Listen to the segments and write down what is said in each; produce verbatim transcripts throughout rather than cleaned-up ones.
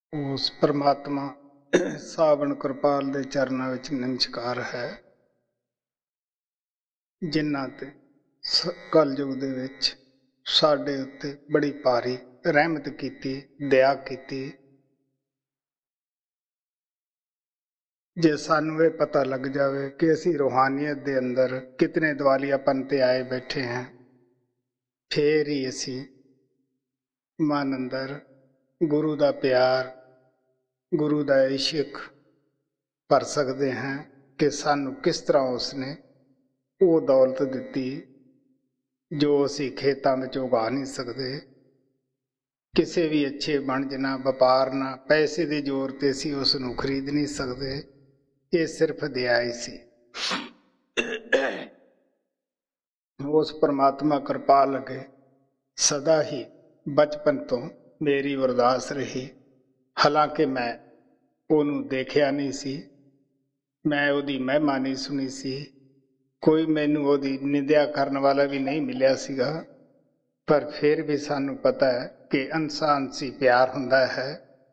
ਉਸ ਪਰਮਾਤਮਾ ਸਾਵਣ ਕਿਰਪਾਲ ਦੇ ਚਰਨਾਂ ਵਿੱਚ ਨਮਸਕਾਰ ਹੈ, ਜਿਨ੍ਹਾਂ ਤੇ ਕਲਯੁਗ ਦੇ ਵਿੱਚ ਸਾਡੇ ਉੱਤੇ ਬੜੀ ਭਾਰੀ ਰਹਿਮਤ ਕੀਤੀ, ਦਇਆ ਕੀਤੀ। ਜੇ ਸਾਨੂੰ ਇਹ ਪਤਾ ਲੱਗ ਜਾਵੇ ਕਿ ਅਸੀਂ ਰੂਹਾਨੀਅਤ ਦੇ ਅੰਦਰ ਕਿਤਨੇ ਦਿਵਾਲੀਆਪਨ ਤੇ ਆਏ ਬੈਠੇ ਹਾਂ, ਫੇਰ ਹੀ ਅਸੀਂ ਮਨ ਅੰਦਰ ਗੁਰੂ ਦਾ ਪਿਆਰ, ਗੁਰੂ ਦਾ ਇਸ਼ਕ ਭਰ ਸਕਦੇ ਹਾਂ ਕਿ ਸਾਨੂੰ ਕਿਸ ਤਰ੍ਹਾਂ ਉਸਨੇ ਉਹ ਦੌਲਤ ਦਿੱਤੀ ਜੋ ਅਸੀਂ ਖੇਤਾਂ ਵਿੱਚ ਉਗਾ ਨਹੀਂ ਸਕਦੇ। ਕਿਸੇ ਵੀ ਅੱਛੇ ਵਣਜ ਨਾਲ, ਵਪਾਰ ਨਾਲ, ਪੈਸੇ ਦੇ ਜ਼ੋਰ 'ਤੇ ਅਸੀਂ ਉਸ ਨੂੰ ਖਰੀਦ ਨਹੀਂ ਸਕਦੇ। ਇਹ ਸਿਰਫ ਦਇਆ ਹੀ ਸੀ। ਉਸ ਪਰਮਾਤਮਾ ਕਿਰਪਾਲ ਅੱਗੇ ਸਦਾ ਹੀ ਬਚਪਨ ਤੋਂ ਮੇਰੀ ਅਰਦਾਸ ਰਹੀ। ਹਾਲਾਂਕਿ ਮੈਂ ਉਹਨੂੰ ਦੇਖਿਆ ਨਹੀਂ ਸੀ, ਮੈਂ ਉਹਦੀ ਮਹਿਮਾ ਨਹੀਂ ਸੁਣੀ ਸੀ, ਕੋਈ ਮੈਨੂੰ ਉਹਦੀ ਨਿੰਦਿਆ ਕਰਨ ਵਾਲਾ ਵੀ ਨਹੀਂ ਮਿਲਿਆ ਸੀਗਾ, ਪਰ ਫਿਰ ਵੀ ਸਾਨੂੰ ਪਤਾ ਹੈ ਕਿ ਇਨਸਾਨ ਸੀ ਪਿਆਰ ਹੁੰਦਾ ਹੈ।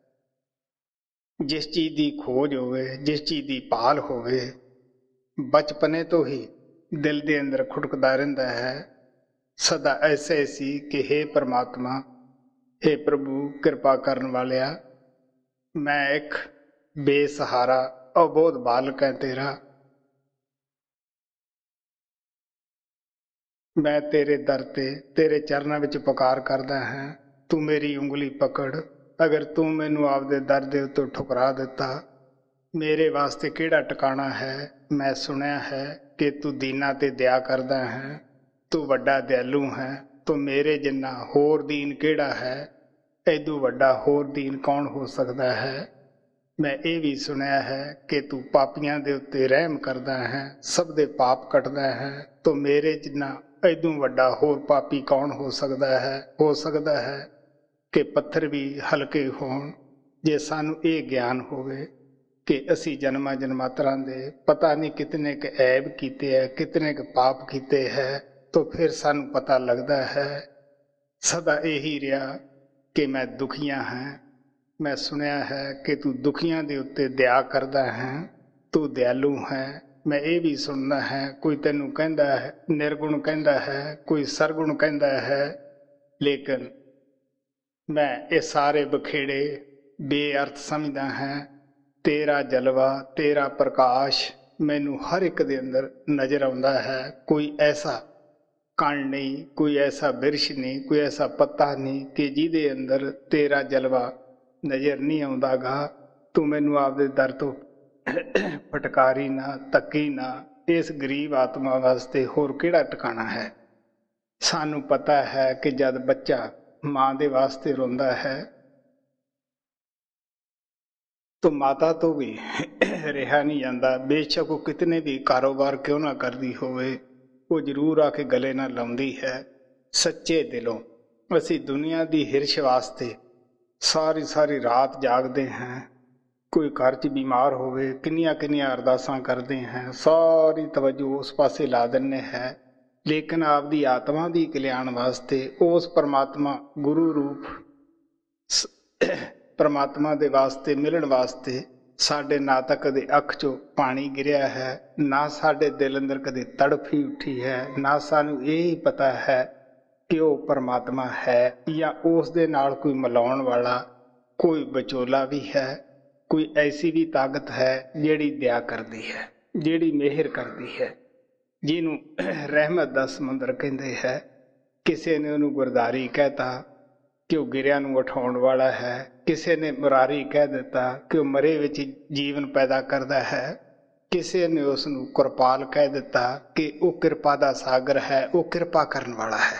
ਜਿਸ ਚੀਜ਼ ਦੀ ਖੋਜ ਹੋਵੇ, ਜਿਸ ਚੀਜ਼ ਦੀ ਭਾਲ ਹੋਵੇ, ਬਚਪਨੇ ਤੋਂ ਹੀ ਦਿਲ ਦੇ ਅੰਦਰ ਖੁਟਕਦਾ ਰਹਿੰਦਾ ਹੈ। ਸਦਾ ਐਸੇ ਸੀ ਕਿ ਹੇ ਪਰਮਾਤਮਾ, ਹੇ ਪ੍ਰਭੂ, ਕਿਰਪਾ ਕਰਨ ਵਾਲਿਆ, ਮੈਂ ਇੱਕ ਬੇਸਹਾਰਾ ਅਬੋਧ ਬਾਲਕ ਹੈ ਤੇਰਾ। ਮੈਂ ਤੇਰੇ ਦਰ ਤੇ, ਤੇਰੇ ਚਰਨਾਂ ਵਿੱਚ ਪੁਕਾਰ ਕਰਦਾ ਹਾਂ, ਤੂੰ ਮੇਰੀ ਉਂਗਲੀ ਪਕੜ। ਅਗਰ ਤੂੰ ਮੈਨੂੰ ਆਪਦੇ ਦਰ ਦੇ ਉੱਤੇ ਠੁਕਰਾ ਦਿੱਤਾ, ਮੇਰੇ ਵਾਸਤੇ ਕਿਹੜਾ ਟਿਕਾਣਾ ਹੈ। ਮੈਂ ਸੁਣਿਆ ਹੈ ਕਿ ਤੂੰ ਦੀਨਾਂ ਤੇ ਦਇਆ ਕਰਦਾ ਹੈ, ਤੂੰ ਵੱਡਾ ਦਿਆਲੂ ਹੈ, ਤੂੰ ਮੇਰੇ ਜਿੰਨਾ ਹੋਰ ਦੀਨ ਕਿਹੜਾ ਹੈ। ਐਦੂ ਵੱਡਾ ਹੋਰ ਦੀਨ ਕੌਣ ਹੋ ਸਕਦਾ ਹੈ। ਮੈਂ ਇਹ ਵੀ ਸੁਣਿਆ ਹੈ ਕਿ ਤੂੰ ਪਾਪੀਆਂ ਦੇ ਉੱਤੇ ਰਹਿਮ ਕਰਦਾ ਹੈ, ਸਭ ਦੇ ਪਾਪ ਕੱਟਦਾ ਹੈ, ਤੂੰ ਮੇਰੇ ਜਿੰਨਾ ਐਦੂ ਵੱਡਾ ਹੋਰ ਪਾਪੀ ਕੌਣ ਹੋ ਸਕਦਾ ਹੈ। ਹੋ ਸਕਦਾ ਹੈ ਕਿ ਪੱਥਰ ਵੀ ਹਲਕੇ ਹੋਣ। ਜੇ ਸਾਨੂੰ ਇਹ ਗਿਆਨ ਹੋਵੇ ਕਿ ਅਸੀਂ ਜਨਮਾਂ ਜਨਮਾਤਰਾਂ ਦੇ ਪਤਾ ਨਹੀਂ ਕਿਤਨੇ ਕੁ ਐਬ ਕੀਤੇ ਹੈ, ਕਿਤਨੇ ਕੁ ਪਾਪ ਕੀਤੇ ਹੈ, ਤਾਂ ਫਿਰ ਸਾਨੂੰ ਪਤਾ ਲੱਗਦਾ ਹੈ ਸਦਾ ਇਹੀ ਰਿਹਾ ਕਿ ਮੈਂ ਦੁਖੀਆਂ ਹਾਂ। ਮੈਂ ਸੁਣਿਆ ਹੈ ਕਿ ਤੂੰ ਦੁਖੀਆਂ ਦੇ ਉੱਤੇ ਦਇਆ ਕਰਦਾ ਹੈ, ਤੂੰ ਦਿਆਲੂ ਹੈ। ਮੈਂ ਇਹ ਵੀ ਸੁਣਦਾ ਹੈ ਕੋਈ ਤੈਨੂੰ ਕਹਿੰਦਾ ਹੈ ਨਿਰਗੁਣ ਕਹਿੰਦਾ ਹੈ, ਕੋਈ ਸਰਗੁਣ ਕਹਿੰਦਾ ਹੈ, ਲੇਕਿਨ ਮੈਂ ਇਹ ਸਾਰੇ ਬਖੇੜੇ ਬੇਅਰਥ ਸਮਝਦਾ ਹਾਂ। ਤੇਰਾ ਜਲਵਾ, ਤੇਰਾ ਪ੍ਰਕਾਸ਼ ਮੈਨੂੰ ਹਰ ਇੱਕ ਦੇ ਅੰਦਰ ਨਜ਼ਰ ਆਉਂਦਾ ਹੈ। ਕੋਈ ਐਸਾ ਕਣ ਨਹੀਂ, ਕੋਈ ਐਸਾ ਬਿਰਸ਼ ਨਹੀਂ, ਕੋਈ ਐਸਾ ਪੱਤਾ ਨਹੀਂ ਕਿ ਜਿਹਦੇ ਅੰਦਰ ਤੇਰਾ ਜਲਵਾ ਨਜ਼ਰ ਨਹੀਂ ਆਉਂਦਾਗਾ। ਤੂੰ ਮੈਨੂੰ ਆਪਦੇ ਦਰ ਤੋਂ ਫਟਕਾਰੀ ਨਾ, ਤੱਕੀ ਨਾ। ਇਸ ਗਰੀਬ ਆਤਮਾ ਵਾਸਤੇ ਹੋਰ ਕਿਹੜਾ ਟਿਕਾਣਾ ਹੈ। ਸਾਨੂੰ ਪਤਾ ਹੈ ਕਿ ਜਦ ਬੱਚਾ ਮਾਂ ਦੇ ਵਾਸਤੇ ਰੋਂਦਾ ਹੈ ਤਾਂ ਮਾਤਾ ਤੋਂ ਵੀ ਰਿਹਾ ਨਹੀਂ ਜਾਂਦਾ। ਬੇਸ਼ੱਕ ਉਹ ਕਿਤਨੇ ਵੀ ਕਾਰੋਬਾਰ ਕਿਉਂ ਨਾ ਕਰਦੀ ਹੋਵੇ, ਉਹ ਜ਼ਰੂਰ ਆ ਕੇ ਗਲੇ ਨਾਲ ਲਾਉਂਦੀ ਹੈ ਸੱਚੇ ਦਿਲੋਂ। ਅਸੀਂ ਦੁਨੀਆ ਦੀ ਹਿਰਸ਼ ਵਾਸਤੇ ਸਾਰੀ ਸਾਰੀ ਰਾਤ ਜਾਗਦੇ ਹਾਂ। ਕੋਈ ਘਰ 'ਚ ਬਿਮਾਰ ਹੋਵੇ, ਕਿੰਨੀਆਂ ਕਿੰਨੀਆਂ ਅਰਦਾਸਾਂ ਕਰਦੇ ਹਾਂ, ਸਾਰੀ ਤਵੱਜੋ ਉਸ ਪਾਸੇ ਲਾ ਦਿੰਦੇ ਹੈ। ਲੇਕਿਨ ਆਪਦੀ ਆਤਮਾ ਦੀ ਕਲਿਆਣ ਵਾਸਤੇ ਉਸ ਪਰਮਾਤਮਾ ਗੁਰੂ ਰੂਪ ਪਰਮਾਤਮਾ ਦੇ ਵਾਸਤੇ ਮਿਲਣ ਵਾਸਤੇ ਸਾਡੇ ਨਾ ਤਾਂ ਕਦੇ ਅੱਖ 'ਚੋਂ ਪਾਣੀ ਗਿਰਿਆ ਹੈ, ਨਾ ਸਾਡੇ ਦਿਲ ਅੰਦਰ ਕਦੇ ਤੜਫ ਹੀ ਉੱਠੀ ਹੈ, ਨਾ ਸਾਨੂੰ ਇਹ ਹੀ ਪਤਾ ਹੈ ਕਿ ਉਹ ਪਰਮਾਤਮਾ ਹੈ ਜਾਂ ਉਸ ਦੇ ਨਾਲ ਕੋਈ ਮਿਲਾਉਣ ਵਾਲਾ ਕੋਈ ਵਿਚੋਲਾ ਵੀ ਹੈ। ਕੋਈ ਐਸੀ ਵੀ ਤਾਕਤ ਹੈ ਜਿਹੜੀ ਦਇਆ ਕਰਦੀ ਹੈ, ਜਿਹੜੀ ਮਿਹਰ ਕਰਦੀ ਹੈ, ਜਿਹਨੂੰ ਰਹਿਮਤ ਦਾ ਸਮੁੰਦਰ ਕਹਿੰਦੇ ਹੈ। ਕਿਸੇ ਨੇ ਉਹਨੂੰ ਗੁਰਦਾਰੀ ਕਹਿਤਾ ਕਿ ਉਹ ਗਿਰਿਆਂ ਨੂੰ ਉਠਾਉਣ ਵਾਲਾ ਹੈ, ਕਿਸੇ ਨੇ ਮੁਰਾਰੀ ਕਹਿ ਦਿੱਤਾ ਕਿ ਉਹ ਮਰੇ ਵਿੱਚ ਜੀਵਨ ਪੈਦਾ ਕਰਦਾ ਹੈ, ਕਿਸੇ ਨੇ ਉਸ ਨੂੰ ਕਿਰਪਾਲ ਕਹਿ ਦਿੱਤਾ ਕਿ ਉਹ ਕਿਰਪਾ ਦਾ ਸਾਗਰ ਹੈ, ਉਹ ਕਿਰਪਾ ਕਰਨ ਵਾਲਾ ਹੈ।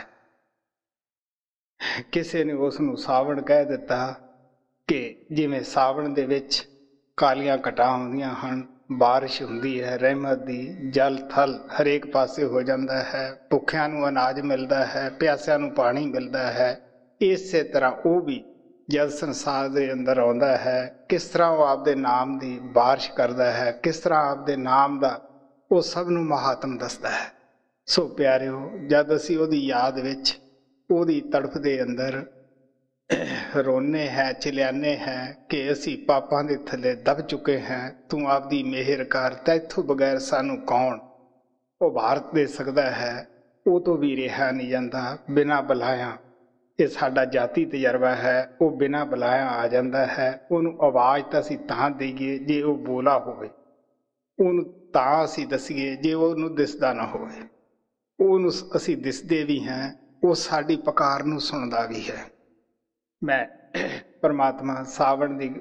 ਕਿਸੇ ਨੇ ਉਸ ਨੂੰ ਸਾਵਣ ਕਹਿ ਦਿੱਤਾ ਕਿ ਜਿਵੇਂ ਸਾਵਣ ਦੇ ਵਿੱਚ ਕਾਲੀਆਂ ਘਟਾਂ ਆਉਂਦੀਆਂ ਹਨ, ਬਾਰਿਸ਼ ਹੁੰਦੀ ਹੈ ਰਹਿਮਤ ਦੀ, ਜਲ ਥਲ ਹਰੇਕ ਪਾਸੇ ਹੋ ਜਾਂਦਾ ਹੈ, ਭੁੱਖਿਆਂ ਨੂੰ ਅਨਾਜ ਮਿਲਦਾ ਹੈ, ਪਿਆਸਿਆਂ ਨੂੰ ਪਾਣੀ ਮਿਲਦਾ ਹੈ। ਇਸੇ ਤਰ੍ਹਾਂ ਉਹ ਵੀ ਜਦ ਸੰਸਾਰ ਦੇ ਅੰਦਰ ਆਉਂਦਾ ਹੈ, ਕਿਸ ਤਰ੍ਹਾਂ ਉਹ ਆਪਦੇ ਨਾਮ ਦੀ ਬਾਰਿਸ਼ ਕਰਦਾ ਹੈ, ਕਿਸ ਤਰ੍ਹਾਂ ਆਪਦੇ ਨਾਮ ਦਾ ਉਹ ਸਭ ਨੂੰ ਮਹਾਤਮ ਦੱਸਦਾ ਹੈ। ਸੋ ਪਿਆਰਿਓ, ਜਦ ਅਸੀਂ ਉਹਦੀ ਯਾਦ ਵਿੱਚ, ਉਹਦੀ ਤੜਫ ਦੇ ਅੰਦਰ रोने हैं चिल्लाने हैं कि असी पापां दे थले दब चुके हैं, तू आपदी मेहर कर, तैथों बगैर सानू कौन उभार दे सकदा है। वो तो भी रिहा नहीं जाता बिना बुलाया। ये साडा जाती तजर्बा है, वो बिना बुलाया आ जाता है। उन्होंने आवाज़ तो असी तां देईए जे वो बोला होवे, ਉਹਨੂੰ ਤਾਂ ਅਸੀਂ ਦਸੀਏ ਜੇ ਉਹਨੂੰ ਦਿਸਦਾ ਨਾ ਹੋਵੇ। ਉਹਨੂੰ ਅਸੀਂ ਦਿਸਦੇ ਵੀ ਹਾਂ, ਉਹ ਸਾਡੀ ਪੁਕਾਰ ਨੂੰ ਸੁਣਦਾ ਵੀ ਹੈ। ਮੈਂ ਪਰਮਾਤਮਾ ਸਾਵਣ ਦੀ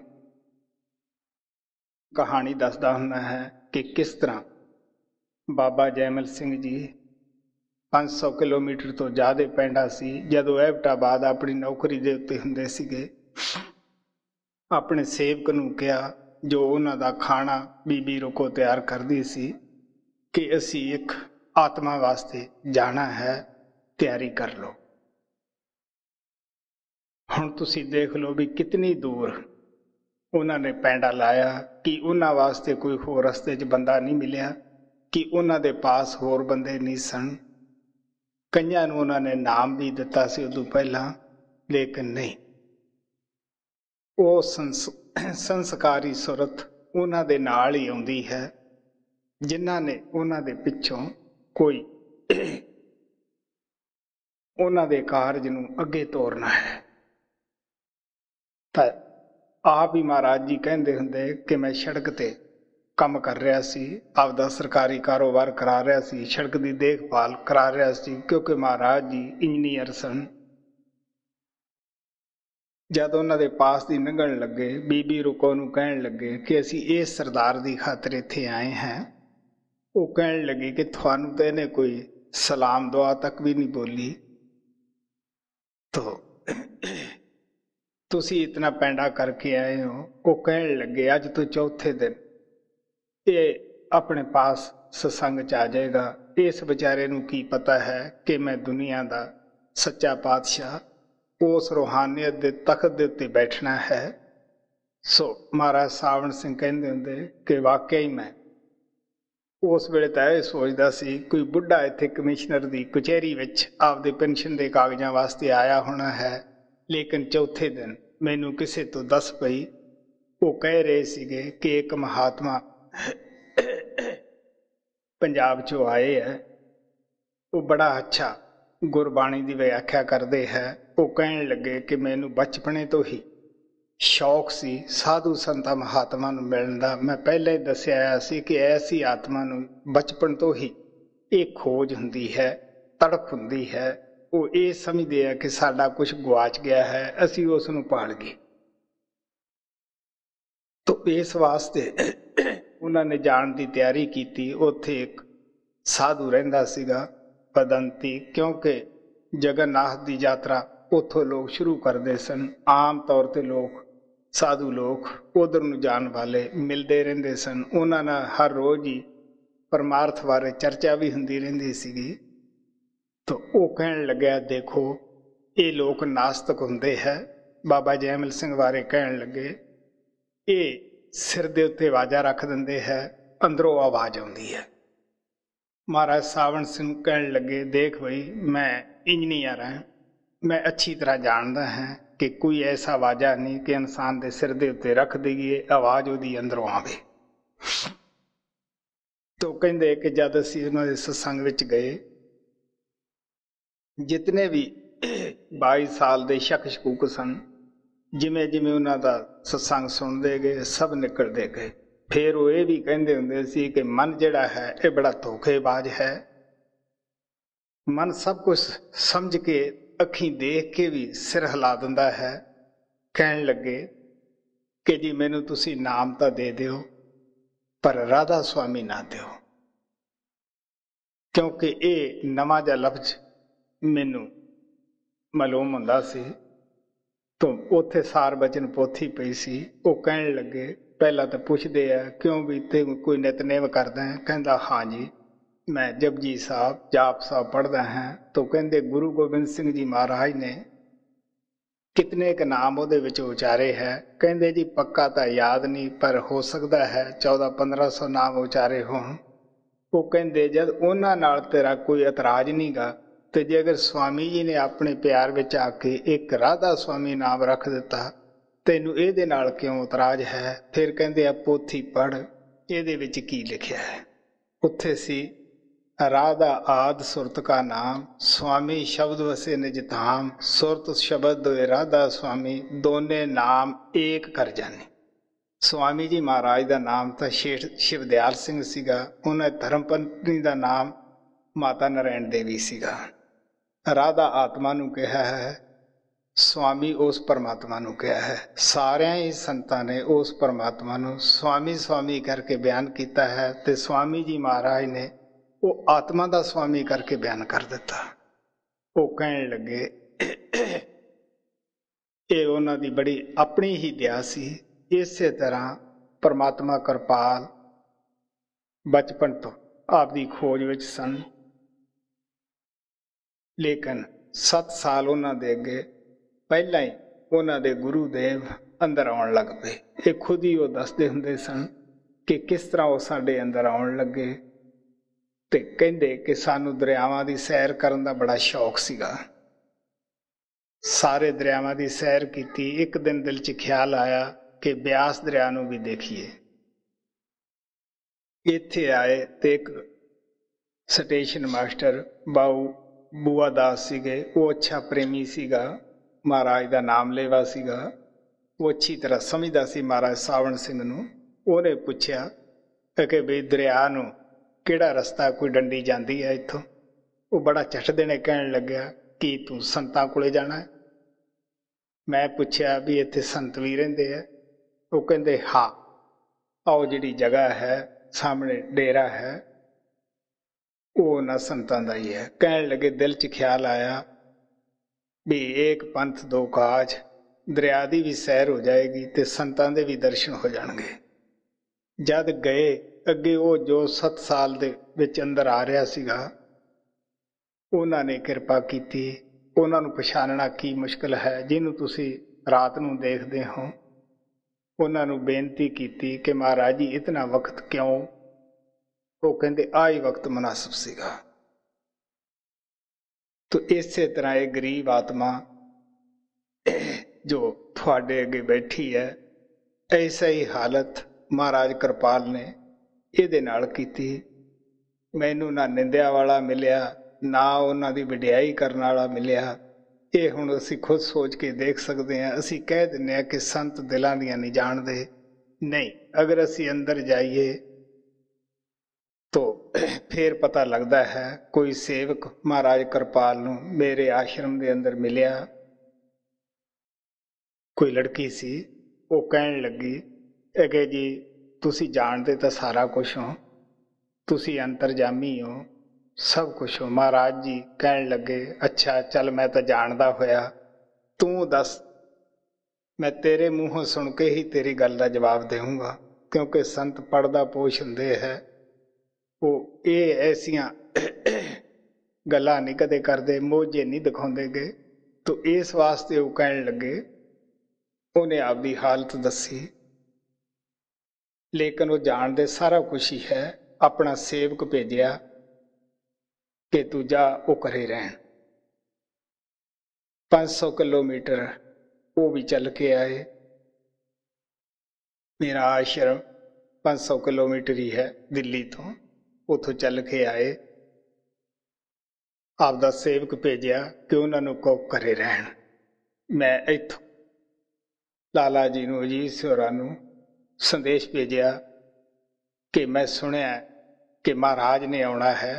ਕਹਾਣੀ ਦੱਸਦਾ ਹੁੰਦਾ ਹੈ ਕਿ ਕਿਸ ਤਰ੍ਹਾਂ ਬਾਬਾ ਜੈਮਲ ਸਿੰਘ ਜੀ ਪੰਜ ਸੌ ਕਿਲੋਮੀਟਰ ਤੋਂ ਜ਼ਿਆਦਾ ਪੈਂਡਾ ਸੀ। ਜਦੋਂ ਐਬਟਾਬਾਦ ਆਪਣੀ ਨੌਕਰੀ ਦੇ ਉੱਤੇ ਹੁੰਦੇ ਸੀਗੇ, ਆਪਣੇ ਸੇਵਕ ਨੂੰ ਕਿਹਾ ਜੋ ਉਹਨਾਂ ਦਾ ਖਾਣਾ ਬੀਬੀ ਰੁਕੋ ਤਿਆਰ ਕਰਦੀ ਸੀ ਕਿ ਅਸੀਂ ਇੱਕ ਆਤਮਾ ਵਾਸਤੇ ਜਾਣਾ ਹੈ, ਤਿਆਰੀ ਕਰ ਲਓ। ਹੁਣ ਤੁਸੀਂ ਦੇਖ ਲਓ ਵੀ ਕਿਤਨੀ ਦੂਰ ਉਹਨਾਂ ਨੇ ਪੈਂਡਾ ਲਾਇਆ ਕਿ ਉਹਨਾਂ ਵਾਸਤੇ ਕੋਈ ਹੋਰ ਰਸਤੇ 'ਚ ਬੰਦਾ ਨਹੀਂ ਮਿਲਿਆ, ਕਿ ਉਹਨਾਂ ਦੇ ਪਾਸ ਹੋਰ ਬੰਦੇ ਨਹੀਂ ਸਨ। ਕਈਆਂ ਨੂੰ ਉਹਨਾਂ ਨੇ ਨਾਮ ਵੀ ਦਿੱਤਾ ਸੀ ਉਦੋਂ ਪਹਿਲਾਂ, ਲੇਕਿਨ ਨਹੀਂ, ਉਹ ਸੰਸ ਸੰਸਕਾਰੀ ਸੁਰਤ ਉਹਨਾਂ ਦੇ ਨਾਲ ਹੀ ਆਉਂਦੀ ਹੈ ਜਿਨ੍ਹਾਂ ਨੇ ਉਹਨਾਂ ਦੇ ਪਿੱਛੋਂ ਕੋਈ ਉਹਨਾਂ ਦੇ ਕਾਰਜ ਨੂੰ ਅੱਗੇ ਤੋਰਨਾ ਹੈ। ਤਾਂ ਆਪ ਹੀ ਮਹਾਰਾਜ ਜੀ ਕਹਿੰਦੇ ਹੁੰਦੇ ਕਿ ਮੈਂ ਸੜਕ ਤੇ ਕੰਮ ਕਰ ਰਿਹਾ ਸੀ, ਆਪਦਾ ਸਰਕਾਰੀ ਕਾਰੋਬਾਰ ਕਰਾ ਰਿਹਾ ਸੀ, ਸੜਕ ਦੀ ਦੇਖਭਾਲ ਕਰਾ ਰਿਹਾ ਸੀ, ਕਿਉਂਕਿ ਮਹਾਰਾਜ ਜੀ ਇੰਜੀਨੀਅਰ ਸਨ। ਜਦ ਉਹਨਾਂ ਦੇ ਪਾਸ ਦੀ ਲੰਘਣ ਲੱਗੇ, ਬੀਬੀ ਰੁਕੋ ਨੂੰ ਕਹਿਣ ਲੱਗੇ ਕਿ ਅਸੀਂ ਇਸ ਸਰਦਾਰ ਦੀ ਖਾਤਰ ਇੱਥੇ ਆਏ ਹਾਂ। ਉਹ ਕਹਿਣ ਲੱਗੇ ਕਿ ਤੁਹਾਨੂੰ ਤਾਂ ਇਹਨੇ ਕੋਈ ਸਲਾਮ ਦੁਆ ਤੱਕ ਵੀ ਨਹੀਂ ਬੋਲੀ, ਤੋ ਤੁਸੀਂ ਇਤਨਾ ਪੈਂਡਾ ਕਰਕੇ ਆਏ ਹੋ। ਉਹ ਕਹਿਣ ਲੱਗੇ ਅੱਜ ਤੋਂ ਚੌਥੇ ਦਿਨ ਇਹ ਆਪਣੇ ਪਾਸ ਸਤਸੰਗ 'ਚ ਆ ਜਾਏਗਾ। ਇਸ ਵਿਚਾਰੇ ਨੂੰ ਕੀ ਪਤਾ ਹੈ ਕਿ ਮੈਂ ਦੁਨੀਆ ਦਾ ਸੱਚਾ ਪਾਤਸ਼ਾਹ ਉਸ ਰੂਹਾਨੀਅਤ ਦੇ ਤਖਤ ਦੇ ਉੱਤੇ ਬੈਠਣਾ ਹੈ। ਸੋ ਮਹਾਰਾਜ ਸਾਵਣ ਸਿੰਘ ਕਹਿੰਦੇ ਹੁੰਦੇ ਕਿ ਵਾਕਿਆ ਹੀ ਮੈਂ ਉਸ ਵੇਲੇ ਤਾਂ ਇਹ ਸੋਚਦਾ ਸੀ ਕੋਈ ਬੁੱਢਾ ਇੱਥੇ ਕਮਿਸ਼ਨਰ ਦੀ ਕਚਹਿਰੀ ਵਿੱਚ ਆਪਦੇ ਪੈਨਸ਼ਨ ਦੇ ਕਾਗਜ਼ਾਂ ਵਾਸਤੇ ਆਇਆ ਹੋਣਾ ਹੈ। ਲੇਕਿਨ ਚੌਥੇ ਦਿਨ ਮੈਨੂੰ ਕਿਸੇ ਤੋਂ ਦੱਸ ਪਈ, ਉਹ ਕਹਿ ਰਹੇ ਸੀਗੇ ਕਿ ਇੱਕ ਮਹਾਤਮਾ ਪੰਜਾਬ 'ਚੋਂ ਆਏ ਹੈ, ਉਹ ਬੜਾ ਅੱਛਾ ਗੁਰਬਾਣੀ ਦੀ ਵਿਆਖਿਆ ਕਰਦੇ ਹੈ। ਉਹ ਕਹਿਣ ਲੱਗੇ ਕਿ ਮੈਨੂੰ ਬਚਪਨੇ ਤੋਂ ਹੀ ਸ਼ੌਕ ਸੀ ਸਾਧੂ ਸੰਤਾਂ ਮਹਾਤਮਾ ਨੂੰ ਮਿਲਣ ਦਾ। ਮੈਂ ਪਹਿਲਾਂ ਹੀ ਦੱਸਿਆ ਸੀ ਕਿ ਐਸੀ ਆਤਮਾ ਨੂੰ ਬਚਪਨ ਤੋਂ ਹੀ ਇਹ ਖੋਜ ਹੁੰਦੀ ਹੈ, ਤੜਪ ਹੁੰਦੀ ਹੈ। ਉਹ ਇਹ ਸਮਝਦੇ ਆ ਕਿ ਸਾਡਾ ਕੁਝ ਗੁਆਚ ਗਿਆ ਹੈ, ਅਸੀਂ ਉਸ ਨੂੰ ਭਾਲ ਗਏ। ਤੋ ਇਸ ਵਾਸਤੇ ਉਹਨਾਂ ਨੇ ਜਾਣ ਦੀ ਤਿਆਰੀ ਕੀਤੀ। ਉੱਥੇ ਇੱਕ ਸਾਧੂ ਰਹਿੰਦਾ ਸੀਗਾ ਪਦੰਤੀ, ਕਿਉਂਕਿ ਜਗਨਨਾਥ ਦੀ ਯਾਤਰਾ ਉੱਥੋਂ ਲੋਕ ਸ਼ੁਰੂ ਕਰਦੇ ਸਨ। ਆਮ ਤੌਰ 'ਤੇ ਲੋਕ ਸਾਧੂ ਲੋਕ ਉੱਧਰ ਨੂੰ ਜਾਣ ਵਾਲੇ ਮਿਲਦੇ ਰਹਿੰਦੇ ਸਨ। ਉਹਨਾਂ ਨਾਲ ਹਰ ਰੋਜ਼ ਹੀ ਪਰਮਾਰਥ ਬਾਰੇ ਚਰਚਾ ਵੀ ਹੁੰਦੀ ਰਹਿੰਦੀ ਸੀਗੀ। ਤਾਂ ਉਹ ਕਹਿਣ ਲੱਗਿਆ ਦੇਖੋ ਇਹ ਲੋਕ ਨਾਸਤਕ ਹੁੰਦੇ ਹੈ। ਬਾਬਾ ਜੈਮਲ ਸਿੰਘ ਬਾਰੇ ਕਹਿਣ ਲੱਗੇ ਇਹ ਸਿਰ ਦੇ ਉੱਤੇ ਆਵਾਜ਼ਾਂ ਰੱਖ ਦਿੰਦੇ ਹੈ, ਅੰਦਰੋਂ ਆਵਾਜ਼ ਆਉਂਦੀ ਹੈ। ਮਹਾਰਾਜ ਸਾਵਣ ਸਿੰਘ ਕਹਿਣ ਲੱਗੇ ਦੇਖ ਬਈ ਮੈਂ ਇੰਜੀਨੀਅਰ ਹਾਂ, मैं अच्छी तरह जानता है कि कोई ऐसा वाजा नहीं कि इंसान के सिर के उत्ते रख दईए आवाज़ वो अंदरों आवे। तो कहते कि जब असी उन्होंने सत्संग विच गए, जितने भी बाई साल के शक शकूक सन, जिमें जिमें उन्हों का सत्संग सुनते गए सब निकलते गए। फिर वो ये भी कहते होंगे सी कि मन जिहड़ा है ये बड़ा धोखेबाज है। मन सब कुछ समझ के ਅੱਖੀਂ ਦੇਖ ਕੇ ਵੀ ਸਿਰ ਹਿਲਾ ਦਿੰਦਾ ਹੈ। ਕਹਿਣ ਲੱਗੇ ਕਿ ਜੀ ਮੈਨੂੰ ਤੁਸੀਂ ਨਾਮ ਤਾਂ ਦੇ ਦਿਓ ਪਰ ਰਾਧਾ ਸੁਆਮੀ ਨਾ ਦਿਓ, ਕਿਉਂਕਿ ਇਹ ਨਵਾਂ ਜਿਹਾ ਲਫ਼ਜ਼ ਮੈਨੂੰ ਮਾਲੂਮ ਹੁੰਦਾ ਸੀ। ਤਾਂ ਉੱਥੇ ਸਾਰ ਬਚਨ ਪੋਥੀ ਪਈ ਸੀ। ਉਹ ਕਹਿਣ ਲੱਗੇ ਪਹਿਲਾਂ ਤਾਂ ਪੁੱਛਦੇ ਆ ਕਿਉਂ ਵੀ ਤੇ ਕੋਈ ਨਿਤਨੇਮ ਕਰਦਾ ਹੈ? ਕਹਿੰਦਾ ਹਾਂ ਜੀ मैं जपजी साहब जाप साहब पढ़ता है। तो कहते गुरु गोबिंद सिंह जी महाराज ने कितने क नाम वो उचारे है? कहते जी पक्का तो याद नहीं पर हो सकता है चौदह पंद्रह सौ नाम उचारे हो। वो कहते जब उन्होंने नाल तेरा कोई एतराज नहीं गा ਤੇ ਜੇ ਅਗਰ ਸਵਾਮੀ ਜੀ ਨੇ ਆਪਣੇ ਪਿਆਰ ਵਿੱਚ ਆ ਕੇ ਇੱਕ ਰਾਧਾ ਸਵਾਮੀ ਨਾਮ ਰੱਖ ਦਿੱਤਾ, ਤੈਨੂੰ ਇਹਦੇ ਨਾਲ ਕਿਉਂ ਇਤਰਾਜ਼ ਹੈ? ਫਿਰ ਕਹਿੰਦੇ ਆ ਪੋਥੀ ਪੜ੍ਹ, ਇਹਦੇ ਵਿੱਚ ਕੀ ਲਿਖਿਆ ਹੈ। ਉੱਥੇ ਸੀ राधा आद सुरत का नाम, स्वामी शब्द वसे निज धाम, सुरत शब्द राधा स्वामी दोने नाम एक कर जाने। स्वामी जी महाराज का नाम तो शेठ शिवदयाल सिंह सीगा, उन्हें धर्म पत्नी का नाम माता नारायण देवी सीगा। राधा आत्मा नूं कहा है, स्वामी उस परमात्मा नूं कहा है। सारे ही संतां ने उस परमात्मा नूं स्वामी स्वामी करके बयान किया है, ते स्वामी जी महाराज ने वो आत्मा का स्वामी करके बयान कर दिता। वो कहन लगे ये उन्हां दी बड़ी अपनी ही दया सी। इसे तरह परमात्मा कृपाल बचपन तो आपकी खोज विच सन, लेकिन सत्त साल उन्हां दे अगे पहला ही उन्हां दे गुरुदेव अंदर आउण लग पे। ये खुद ही वो दसदे हुंदे सन कि किस तरह वो साडे अंदर आउण लगे। ते कहंदे कि सानू दरियावां दी सैर करन दा बड़ा शौक सीगा। सारे दरियावां दी सैर कीती। एक दिन दिल च ख्याल आया कि ब्यास दरिया नूं भी देखीए। इत्थे आए ते एक स्टेशन मास्टर बाऊ बूआ दास सीगे। वो अच्छा प्रेमी सीगा, महाराज दा नाम लेवा सीगा। वो अच्छी तरह समझदा सी महाराज सावण सिंह नूं। उहने पुछया कि बई दरिया नूं किहड़ा रस्ता, कोई डंडी जाती है इत्थों? वो बड़ा झट देने कहन लग्या कि तू संतां कोले जाना है? मैं पुछया भी इत्थे संत भी रहिंदे है? वो कहंदे हाँ, आओ जिहड़ी जगह है सामने डेरा है वो उन्हां संतां दा ही है। कहन लगे दिल च ख्याल आया भी एक पंथ दो काज, दरिया दी भी सैर हो जाएगी ते संतां दे भी दर्शन हो जाणगे। जद गए अगे वो जो सत्त साल दे विच अंदर आ रहा सीगा, उन्हां ने किरपा कीती। उन्हां नूं पछाणना की मुश्किल है, जिन्हों तुसी रात नूं देखदे हो। उन्हां नूं बेनती कीती कि महाराज जी इतना वक्त क्यों? वो कहंदे आ ही वक्त मुनासिब सीगा। तो इसे तरह एक गरीब आत्मा जो तुहाडे अगे बैठी है, ऐसा ही हालत महाराज कृपाल ने ਇਹਦੇ ਨਾਲ ਕੀਤੀ। ਮੈਨੂੰ ਨਾ ਨਿੰਦਿਆ ਵਾਲਾ ਮਿਲਿਆ, ਨਾ ਉਹਨਾਂ ਦੀ ਵਡਿਆਈ ਕਰਨ ਵਾਲਾ ਮਿਲਿਆ। ਇਹ ਹੁਣ ਅਸੀਂ ਖੁਦ ਸੋਚ ਕੇ ਦੇਖ ਸਕਦੇ ਹਾਂ। ਅਸੀਂ ਕਹਿ ਦਿੰਦੇ ਹਾਂ ਕਿ ਸੰਤ ਦਿਲਾਂ ਦੀਆਂ ਨਹੀਂ ਜਾਣਦੇ। ਨਹੀਂ, ਅਗਰ ਅਸੀਂ ਅੰਦਰ ਜਾਈਏ ਤਾਂ ਫਿਰ ਪਤਾ ਲੱਗਦਾ ਹੈ। ਕੋਈ ਸੇਵਕ ਮਹਾਰਾਜ ਕਿਰਪਾਲ ਨੂੰ ਮੇਰੇ ਆਸ਼ਰਮ ਦੇ ਅੰਦਰ ਮਿਲਿਆ। ਕੋਈ ਲੜਕੀ ਸੀ, ਉਹ ਕਹਿਣ ਲੱਗੀ ਕਿ ਜੀ ਤੁਸੀਂ ਜਾਣਦੇ ਤਾਂ ਸਾਰਾ ਕੁਛ ਹੋ, ਤੁਸੀਂ ਅੰਤਰਜਾਮੀ ਹੋ, ਸਭ ਕੁਛ ਹੋ। ਮਹਾਰਾਜ ਜੀ ਕਹਿਣ ਲੱਗੇ ਅੱਛਾ ਚੱਲ ਮੈਂ ਤਾਂ ਜਾਣਦਾ ਹੋਇਆ, ਤੂੰ ਦੱਸ, ਮੈਂ ਤੇਰੇ ਮੂੰਹੋਂ ਸੁਣ ਕੇ ਹੀ ਤੇਰੀ ਗੱਲ ਦਾ ਜਵਾਬ ਦੇਵਾਂਗਾ। ਕਿਉਂਕਿ ਸੰਤ ਪੜਦਾ ਪੋਸ਼ ਹੁੰਦੇ ਹੈ, ਉਹ ਇਹ ਐਸੀਆਂ ਗੱਲਾਂ ਨਹੀਂ ਕਦੇ ਕਰਦੇ, ਮੋਝੇ ਨਹੀਂ ਦਿਖਾਉਂਦੇ ਗੇ। ਤੋ ਇਸ ਵਾਸਤੇ ਉਹ ਕਹਿਣ ਲੱਗੇ, ਉਹਨੇ ਆਪਦੀ ਹਾਲਤ ਦੱਸੀ। ਲੇਕਿਨ ਉਹ ਜਾਣਦੇ ਸਾਰਾ ਕੁਛ ਹੀ ਹੈ। ਆਪਣਾ ਸੇਵਕ ਭੇਜਿਆ ਕਿ ਤੂੰ ਜਾ, ਉਹ ਘਰੇ ਰਹਿਣ। ਪੰਜ ਸੌ ਕਿਲੋਮੀਟਰ ਉਹ ਵੀ ਚੱਲ ਕੇ ਆਏ। ਮੇਰਾ ਆਸ਼ਰਮ ਪੰਜ ਸੌ ਕਿਲੋਮੀਟਰ ਹੀ ਹੈ ਦਿੱਲੀ ਤੋਂ। ਉੱਥੋਂ ਚੱਲ ਕੇ ਆਏ। ਆਪਦਾ ਸੇਵਕ ਭੇਜਿਆ ਕਿ ਉਹਨਾਂ ਨੂੰ ਕਹੋ ਘਰੇ ਰਹਿਣ। ਮੈਂ ਇੱਥੋਂ ਲਾਲਾ ਜੀ ਨੂੰ, ਅਜੀਤ ਸਿਉਰਾ ਨੂੰ ਸੰਦੇਸ਼ ਭੇਜਿਆ ਕਿ ਮੈਂ ਸੁਣਿਆ ਕਿ ਮਹਾਰਾਜ ਨੇ ਆਉਣਾ ਹੈ,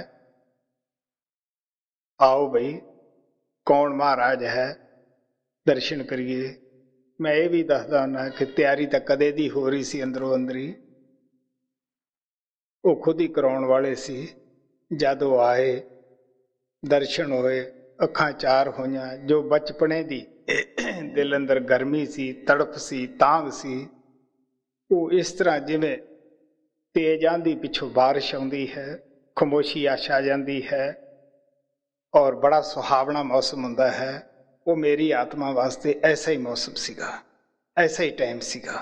आओ बई कौन महाराज है, दर्शन करिए। मैं ये भी दसदा हुंदा कि तैयारी तो कदे दी हो रही सी, अंदरों अंदरी वो खुद ही कराउण वाले सी। जद वो आए, दर्शन होए, अखां चार होइयां। जो बचपने दी दिल अंदर गर्मी सी, तड़प सी, तांग सी, वो इस तरह जिवें तेज आंधी पिछों बारिश आउंदी है, खामोशी आ छा जांदी है और बड़ा सुहावना मौसम हुंदा है। वो मेरी आत्मा वास्ते ऐसा ही मौसम सीगा, ऐसा ही टाइम सीगा।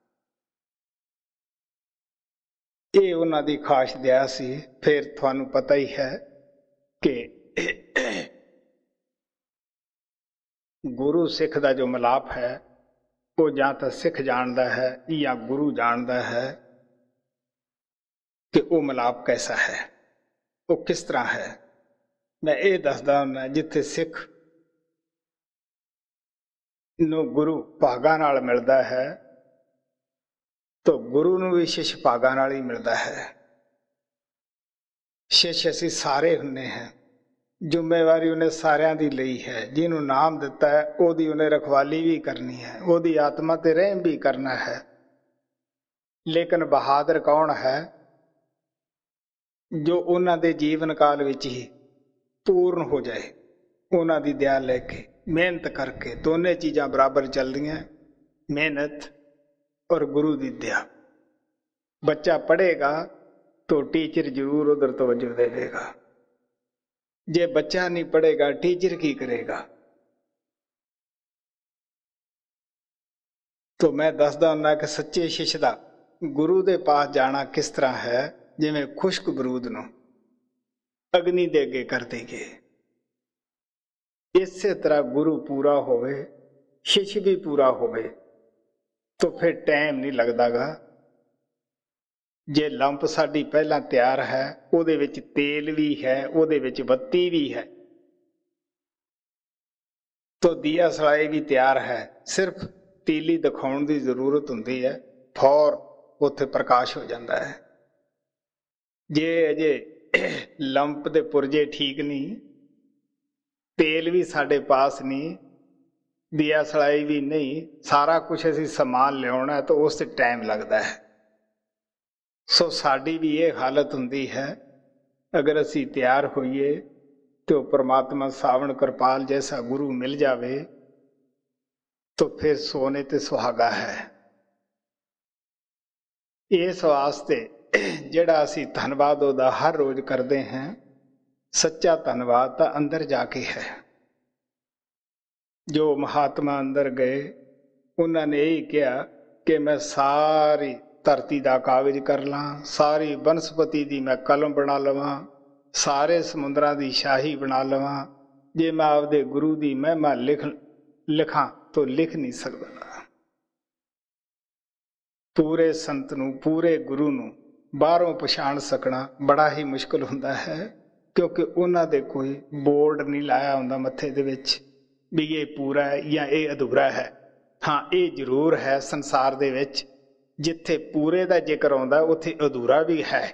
ये उन्हां दी खास दया सी। फिर तुहानूं पता ही है कि गुरु सिख का जो मिलाप है वो जां तो सिख जानता है या गुरु जानता है कि वो मिलाप कैसा है, वो किस तरह है। मैं ये दसदा हुंदा जिथे सिख नूं गुरु भागां नाल मिलदा है तो गुरु नूं भी शिष्य भागां नाल ही मिलदा है। शिष्य असीं सारे हुंदे हैं, जिम्मेवारी उन्हें सारियां दी लई है। जिन्हों नाम दिता है ओदी उन्हें रखवाली भी करनी है, ओदी आत्मा ते रहम भी करना है। लेकिन बहादुर कौन है? जो उन्हां दे जीवन काल विच ही पूर्ण हो जाए, उन्हां दी दया लेके मेहनत करके। दोने चीज़ां बराबर चलदियां, मेहनत और गुरु दी दया। बच्चा पढ़ेगा तो टीचर जरूर उधर तवज्जो दे देगा, जे बच्चा नहीं पढ़ेगा टीचर की करेगा। तो मैं दसदा हुंदा कि सच्चे शिष्य दा गुरु दे पास जाना किस तरह है, जिवें खुश्क बरूद नूं अग्नि दे अगे कर देगे। इसे तरह गुरु पूरा होवे, शिष्य भी पूरा होवे तो फिर टाइम नहीं लगदागा। जे लंप साडी पहला तैयार है, उहदे विच तेल भी है, उहदे विच बत्ती भी है, तो दिया सलाई भी तैयार है। सिर्फ तीली दिखाउण दी जरूरत हुंदी है, फौर उत्थे प्रकाश हो जाता है। जे अजे लंप दे पुरजे ठीक नहीं, तेल भी साडे पास नहीं, दिया सलाई भी नहीं, सारा कुछ असीं समान लियाउणा है तो उस ते टाइम लगता है। सो साडी भी ये हालत हुंदी है, अगर असीं तैयार होइए तो परमात्मा सावण कृपाल जैसा गुरु मिल जावे तो फिर सोने ते सुहागा है। इस वास्ते जिहड़ा असीं धन्नवाद उहदा हर रोज करते हैं, सच्चा धन्नवाद तो अंदर जाके है। जो महात्मा अंदर गए उन्होंने यही कहा कि मैं सारी धरती का कागज कर ला, सारी बनस्पति की मैं कलम बना लवा, सारे समुद्रां की शाही बना लवा। जे मैं आपदे गुरु की महिमा लिख लिखा तो लिख नहीं सकता। पूरे संत नूं, पूरे गुरु नूं बाहरों पछाण सकना बड़ा ही मुश्किल हुंदा है, क्योंकि उन्हां दे कोई बोर्ड नहीं लाया हुंदा मत्थे दे विच भी ये पूरा है या ये अधूरा है। हाँ, ये जरूर है संसार दे विच जिथे पूरे का जिक्र आउंदा उत्थे अधूरा भी है।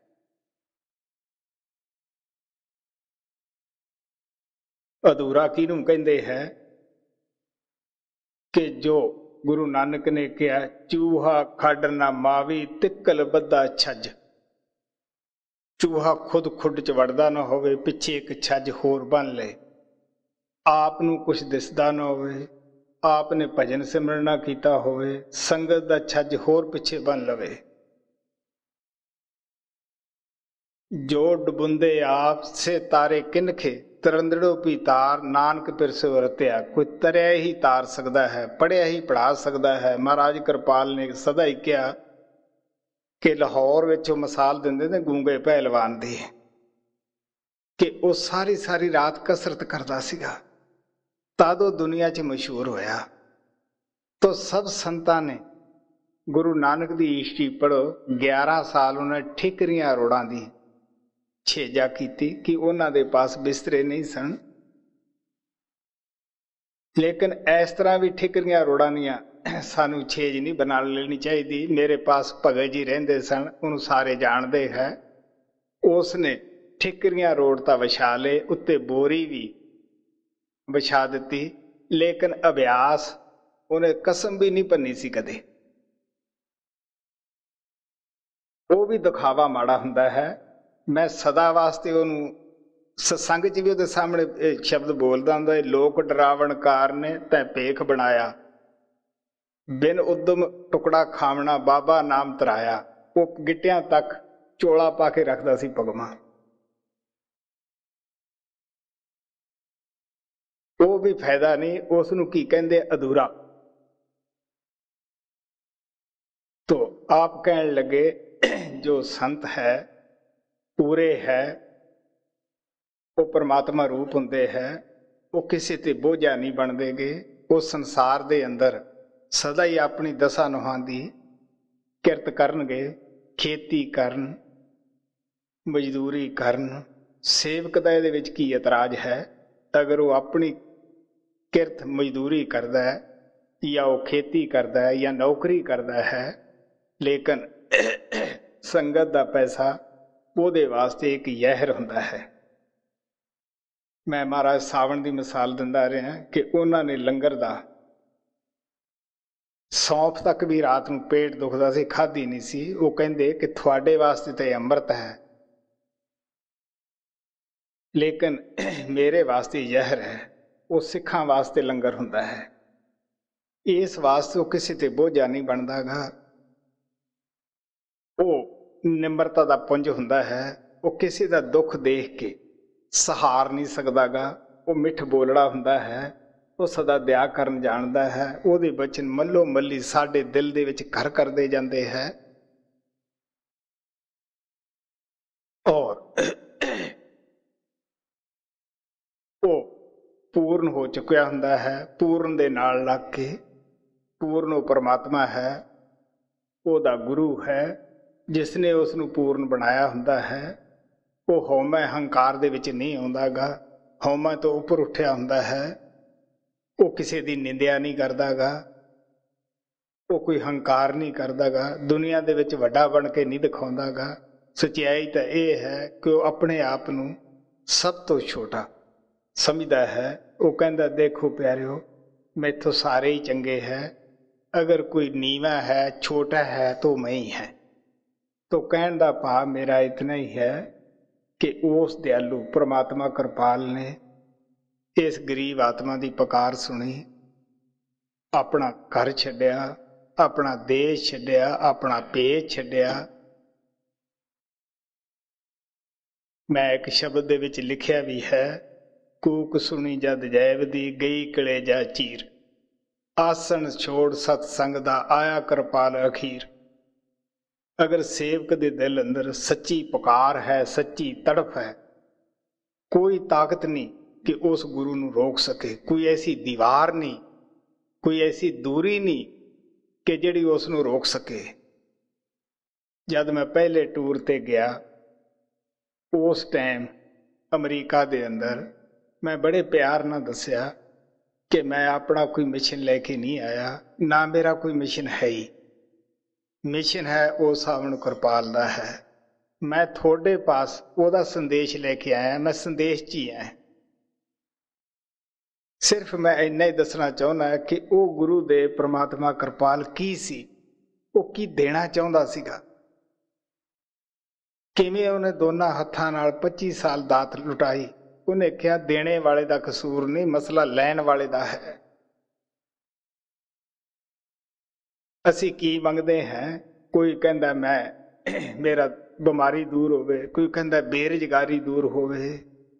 अधूरा किहनूं कहिंदे है कि जो गुरु नानक ने कहा, चूहा खड ना मावी तिकल बद्दा छज। चूहा खुद खुड च वड़दा ना होवे, पिछे एक छज होर बन ले। आप नूं कुछ दिसदा ना होवे, आपने भजन सिमरन ना कीता होवे, संगत दा छज होर पिछे बन लवे। जो डुबुंदे आप से तारे किनखे, तरंदड़ो भी तार नानक पिरसे वरत्या। कोई तरया ही तार सकता है, पढ़िया ही पढ़ा सकता है। महाराज कृपाल ने सदा ही कहा कि लाहौर विच मिसाल दिंदे ने गूंगे पहलवान दी, कि वो सारी सारी रात कसरत करता सीगा, तद वो दुनिया च मशहूर होया। तो सब संतां ने गुरु नानक दी हिस्ट्री पढ़ो, ग्यारह साल उन्हें ठिकरियां रोड़ां दी छेजा की कि उन्हां दे पास बिस्तरे नहीं सन। लेकिन इस तरह भी ठिकरियां रोड़ां दियां सानू छेज नहीं बना लेनी चाहिए। मेरे पास भगत जी रहिंदे सन, उन्होंने सारे जानते हैं। उसने ठिकरियां रोड़ तां विछा ले, उत्ते बोरी भी विछा दी, लेकिन अभ्यास उन्हें कसम भी नहीं भन्नी सी कदे। वो भी दिखावा माड़ा हुंदा है। मैं सदा वास्ते उन्होंने सत्संग च भी उहदे सामने शब्द बोलदा हुंदा है, लोक डरावण कार ने तैं पेख बनाया, बिन उद्यम टुकड़ा खावना बाबा नाम तराया। वो गिट्टियां तक चोला पा के रखदा सी पगमा। वो भी फायदा नहीं, उसनूं की कहंदे अधूरा। तो आप कहण लगे जो संत है पूरे है वो परमात्मा रूप हुंदे है। ਉਹ ਕਿਸੇ ਤੇ ਬੋਝਾ ਨਹੀਂ ਬਣਦੇਗੇ। ਉਹ ਸੰਸਾਰ ਦੇ ਅੰਦਰ ਸਦਾ ਹੀ ਆਪਣੀ ਦਸਾਂ ਨੋਹਾਂ ਦੀ ਕਿਰਤ ਕਰਨਗੇ, ਖੇਤੀ ਕਰਨ, ਮਜ਼ਦੂਰੀ ਕਰਨ। ਸੇਵਕ ਦਾ ਇਹਦੇ ਵਿੱਚ ਕੀ ਇਤਰਾਜ਼ ਹੈ? ਅਗਰ ਉਹ ਆਪਣੀ ਕਿਰਤ ਮਜ਼ਦੂਰੀ ਕਰਦਾ ਹੈ ਜਾਂ ਉਹ ਖੇਤੀ ਕਰਦਾ ਹੈ ਜਾਂ ਨੌਕਰੀ ਕਰਦਾ ਹੈ, ਲੇਕਿਨ ਸੰਗਤ ਦਾ ਪੈਸਾ ਉਹਦੇ ਵਾਸਤੇ ਇੱਕ ਜ਼ਹਿਰ ਹੁੰਦਾ ਹੈ। ਮੈਂ ਮਹਾਰਾਜ ਸਾਵਣ ਦੀ ਮਿਸਾਲ ਦਿੰਦਾ ਰਿਹਾ ਕਿ ਉਹਨਾਂ ਨੇ ਲੰਗਰ ਦਾ ਸੌਂਫ ਤੱਕ ਵੀ ਰਾਤ ਨੂੰ ਪੇਟ ਦੁਖਦਾ ਸੀ, ਖਾਧੀ ਨਹੀਂ ਸੀ। ਉਹ ਕਹਿੰਦੇ ਕਿ ਤੁਹਾਡੇ ਵਾਸਤੇ ਤਾਂ ਇਹ ਅੰਮ੍ਰਿਤ ਹੈ, ਲੇਕਿਨ ਮੇਰੇ ਵਾਸਤੇ ਜ਼ਹਿਰ ਹੈ। ਉਹ ਸਿੱਖਾਂ ਵਾਸਤੇ ਲੰਗਰ ਹੁੰਦਾ ਹੈ। ਇਸ ਵਾਸਤੇ ਉਹ ਕਿਸੇ ਤੇ ਬੋਝਾ ਨਹੀਂ ਬਣਦਾ ਗਾ। ਉਹ ਨਿਮਰਤਾ ਦਾ ਪੁੰਜ ਹੁੰਦਾ ਹੈ। ਉਹ ਕਿਸੇ ਦਾ ਦੁੱਖ ਦੇਖ ਕੇ ਸਹਾਰ ਨਹੀਂ ਸਕਦਾ ਗਾ। ਉਹ ਮਿੱਠ ਬੋਲੜਾ ਹੁੰਦਾ ਹੈ। ਉਹ ਸਦਾ ਦਇਆ ਕਰਨ ਜਾਣਦਾ ਹੈ। ਉਹਦੇ ਬਚਨ ਮੱਲੋ ਮੱਲੀ ਸਾਡੇ ਦਿਲ ਦੇ ਵਿੱਚ ਘਰ ਕਰਦੇ ਜਾਂਦੇ ਹੈ। ਔਰ ਉਹ ਪੂਰਨ ਹੋ ਚੁੱਕਿਆ ਹੁੰਦਾ ਹੈ। ਪੂਰਨ ਦੇ ਨਾਲ ਲੱਗ ਕੇ, ਪੂਰਨ ਉਹ ਪਰਮਾਤਮਾ ਹੈ, ਉਹਦਾ ਗੁਰੂ ਹੈ ਜਿਸ ਨੇ ਉਸ ਨੂੰ ਪੂਰਨ ਬਣਾਇਆ ਹੁੰਦਾ ਹੈ। ਉਹ ਹਉਮੈ ਹੰਕਾਰ ਦੇ ਵਿੱਚ ਨਹੀਂ ਆਉਂਦਾ ਗਾ। ਹਉਮੈ ਤੋਂ ਉੱਪਰ ਉੱਠਿਆ ਹੁੰਦਾ ਹੈ। ਉਹ ਕਿਸੇ ਦੀ ਨਿੰਦਿਆ ਨਹੀਂ ਕਰਦਾ ਗਾ। ਉਹ ਕੋਈ ਹੰਕਾਰ ਨਹੀਂ ਕਰਦਾ ਗਾ। ਦੁਨੀਆ ਦੇ ਵਿੱਚ ਵੱਡਾ ਬਣ ਕੇ ਨਹੀਂ ਦਿਖਾਉਂਦਾ ਗਾ। ਸੱਚਾਈ ਤਾਂ ਇਹ ਹੈ ਕਿ ਉਹ ਆਪਣੇ ਆਪ ਨੂੰ ਸਭ ਤੋਂ ਛੋਟਾ ਸਮਝਦਾ ਹੈ। ਉਹ ਕਹਿੰਦਾ, ਦੇਖੋ ਪਿਆਰਿਓ, ਮੈਥੋਂ ਸਾਰੇ ਹੀ ਚੰਗੇ ਹੈ। ਅਗਰ ਕੋਈ ਨੀਵਾਂ ਹੈ, ਛੋਟਾ ਹੈ, ਤਾਂ ਮੈਂ ਹੀ ਹੈ। तो कहने का भाव मेरा इतना ही है कि उस दयालु परमात्मा कृपाल ने इस गरीब आत्मा की पुकार सुनी, अपना घर छड्या, अपना देश छड्या, अपना पेट छड्या। मैं एक शब्द दे विच लिखिया भी है, कूक सुनी जद जैब दी गई कलेजा चीर, आसन छोड़ सतसंग दा आया कृपाल अखीर। अगर सेवक दे दिल अंदर सच्ची पुकार है, सच्ची तड़फ है, कोई ताकत नहीं कि उस गुरु नूं रोक सके। कोई ऐसी दीवार नहीं, कोई ऐसी दूरी नहीं कि जिहड़ी उस नूं रोक सके। जद मैं पहले टूर ते गया उस टाइम अमरीका दे अंदर मैं बड़े प्यार नाल दस्सिया कि मैं अपना कोई मिशन लैके नहीं आया, ना मेरा कोई मिशन है ही। मिशन है वो सावण कृपाल दा है। मैं थोड़े पास ओदा संदेश लेके आया, मैं संदेश च ही आया। सिर्फ मैं इन्ना ही दसना चाहुंदा कि वो गुरु दे परमात्मा कृपाल की सी, वो की देना चाहुंदा सीगा। किवें उन्हें दोनों हत्थां नाल पच्चीस साल दात लुटाई। उन्हें कहा देने वाले दा कसूर नहीं, मसला लैण वाले दा है। असी की मंगते हैं, कोई कहता मैं मेरा बीमारी दूर होवे, कोई कहता बेरोजगारी दूर होवे।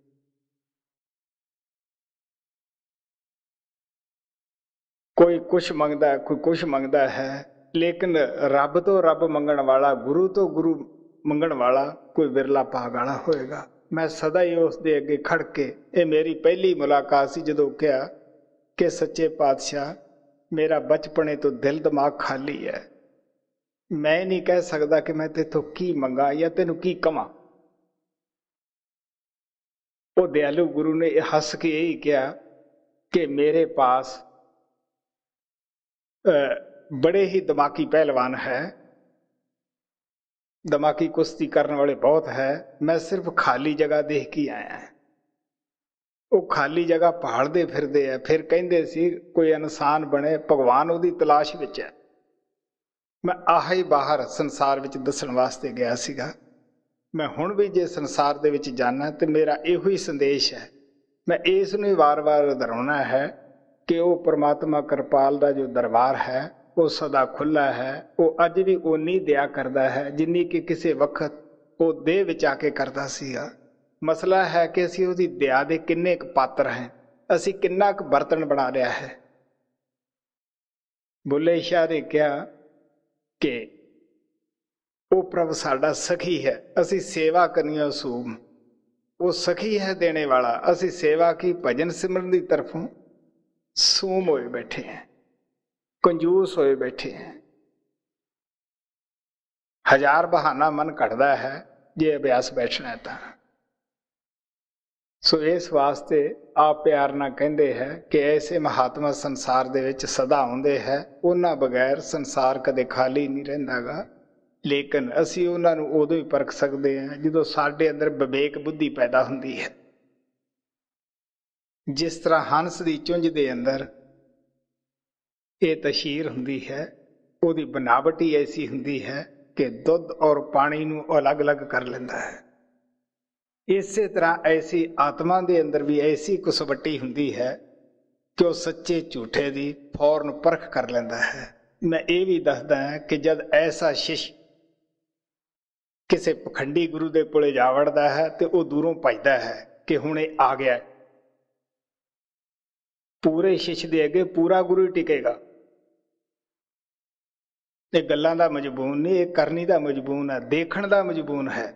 कोई कुछ मंगता है, कोई कुछ मंगता है, लेकिन रब तो रब मंगण वाला, गुरु तो गुरु मंगण वाला कोई विरला भाग वाला होएगा। मैं सदा ही उस दे अगे खड़ के, ये मेरी पहली मुलाकात सी जदों कहा कि सच्चे पातशाह मेरा बचपने तो दिल दिमाग खाली है, मैं नहीं कह सकता कि मैं तेथों की मंगा या तेनों की कवां। वो दयालु गुरु ने हंस के यही कहा कि मेरे पास बड़े ही दिमागी पहलवान है, दिमागी कुश्ती करने वाले बहुत है, मैं सिर्फ खाली जगह देख के आया है। वो खाली जगह भालते फिरदे है, फिर कहंदे सी कोई इंसान बने, भगवान उहदी तलाश विच है। मैं आह ही बाहर संसार विच दसण वास्ते गया सीगा। मैं हुण भी जे संसार दे विच जाना तो मेरा इहो ही संदेश है। मैं इस नूं वार वार दोहराउणा है कि वो परमात्मा कृपाल दा जो दरबार है वो सदा खुला है। वो अज भी उन्नी दया करदा है जिन्नी कि किसी वक्त वो देह विच आके करदा सीगा। मसला है कि असी उसकी दया के किन्ने क पात्र हैं, असी किन्ना क बर्तन बना लिया है। बुल्ले शाह ने कहा कि वो प्रभ साडा सखी है, असी सेवा करनी सूम, वो सखी है देने वाला। असी सेवा की भजन सिमरन की तरफों सूम होए बैठे हैं, कंजूस होए बैठे हैं। हजार बहाना मन कटदा है जे अभ्यास बैठना है तां। सो इस वास्ते आप प्यार ना कहते हैं कि ऐसे महात्मा संसार दे विच सदा आउंदे है, उन्हां बगैर संसार कदे खाली नहीं रहिंदागा। लेकिन असी उन्हां नूं उदों ही परख सकते हैं जदों साडे अंदर विवेक बुद्धि पैदा हुंदी है। जिस तरह हंस की चुंझ दे अंदर ये तशीर हुंदी है, उहदी बनावट ही ऐसी हुंदी है कि दुध और पानी नूं अलग अलग कर लैंदा है। इसे तरह ऐसी आत्मा दे अंदर भी ऐसी कुसवट्टी हुंदी है कि वह सच्चे झूठे दी फौरन परख कर लैंदा है। मैं ये भी दसदा है कि जब ऐसा शिष्य किसी पखंडी गुरु दे कोले जा वड़दा है तो वह दूरों भजदा है कि हुणे आ गया। पूरे शिष्य दे अगे पूरा गुरु ही टिकेगा। ये गल्लां दा मजबून नहीं, ये करनी दा मजबून है, देखण दा मजबून है।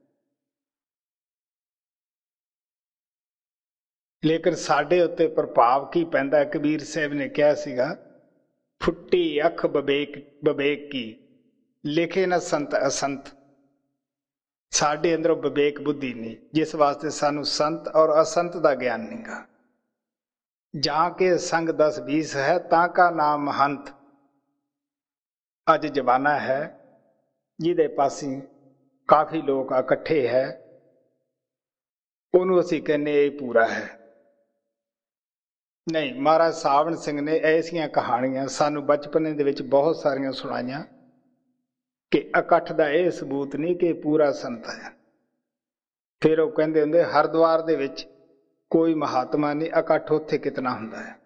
लेकिन साडे उत्ते प्रभाव की पैंदा। कबीर साहब ने कहा सीगा, फुट्टी अख बबेक बबेक की, लिखे न संत असंत। साडे अंदर विवेक बुद्धि नहीं, जिस वास्ते सानू संत और असंत का ज्ञान नहीं गा। जहां के संग दस बीस है ता का नाम महंत। अज जमाना है जिहदे पासी काफी लोग इकट्ठे है, उन्होंने असीं कहने ये पूरा है। नहीं, महाराज सावण सिंह ने ऐसियां कहानियां सानू बचपने दे विच बहुत सारियां सुनाइयां कि इकट्ठ का यह सबूत नहीं कि पूरा संत है। फिर वो कहते होंगे हरिद्वार दे विच कोई महात्मा नहीं, इकट्ठ उत्थे कितना हुंदा है।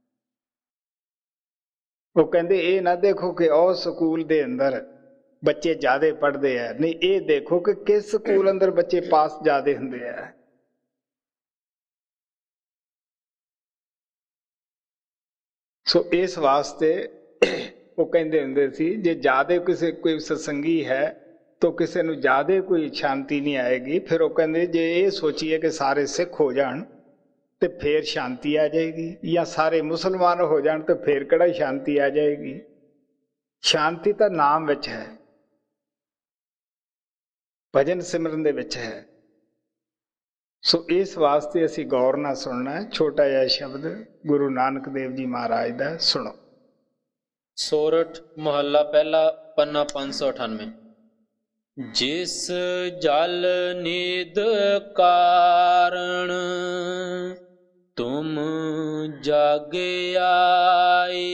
वो कहते ये ना देखो कि उस स्कूल दे अंदर बच्चे ज्यादा पढ़ते हैं, नहीं ये देखो कि किस स्कूल अंदर बच्चे पास ज्यादा हुंदे हैं। सो इस वास्ते वो कहते होंगे सी जे ज्यादा किसी कोई सत्संगी है तो किसी नूं ज्यादा कोई शांति नहीं आएगी। फिर वो कहते जे ये सोचिए कि सारे सिख हो जान तो फिर शांति आ जाएगी, या सारे मुसलमान हो जान तो फिर किहड़ा शांति आ जाएगी। शांति तो नाम विच है, भजन सिमरन दे विच है। सो इस वास्ते असी गौर नाल सुनना है। छोटा जिहा शब्द गुरु नानक देव जी महाराज दा सुनो। सोरठ मोहल्ला पहला पन्ना पांच सौ अठानवे। जिस जल निध कारण तुम जागे आए,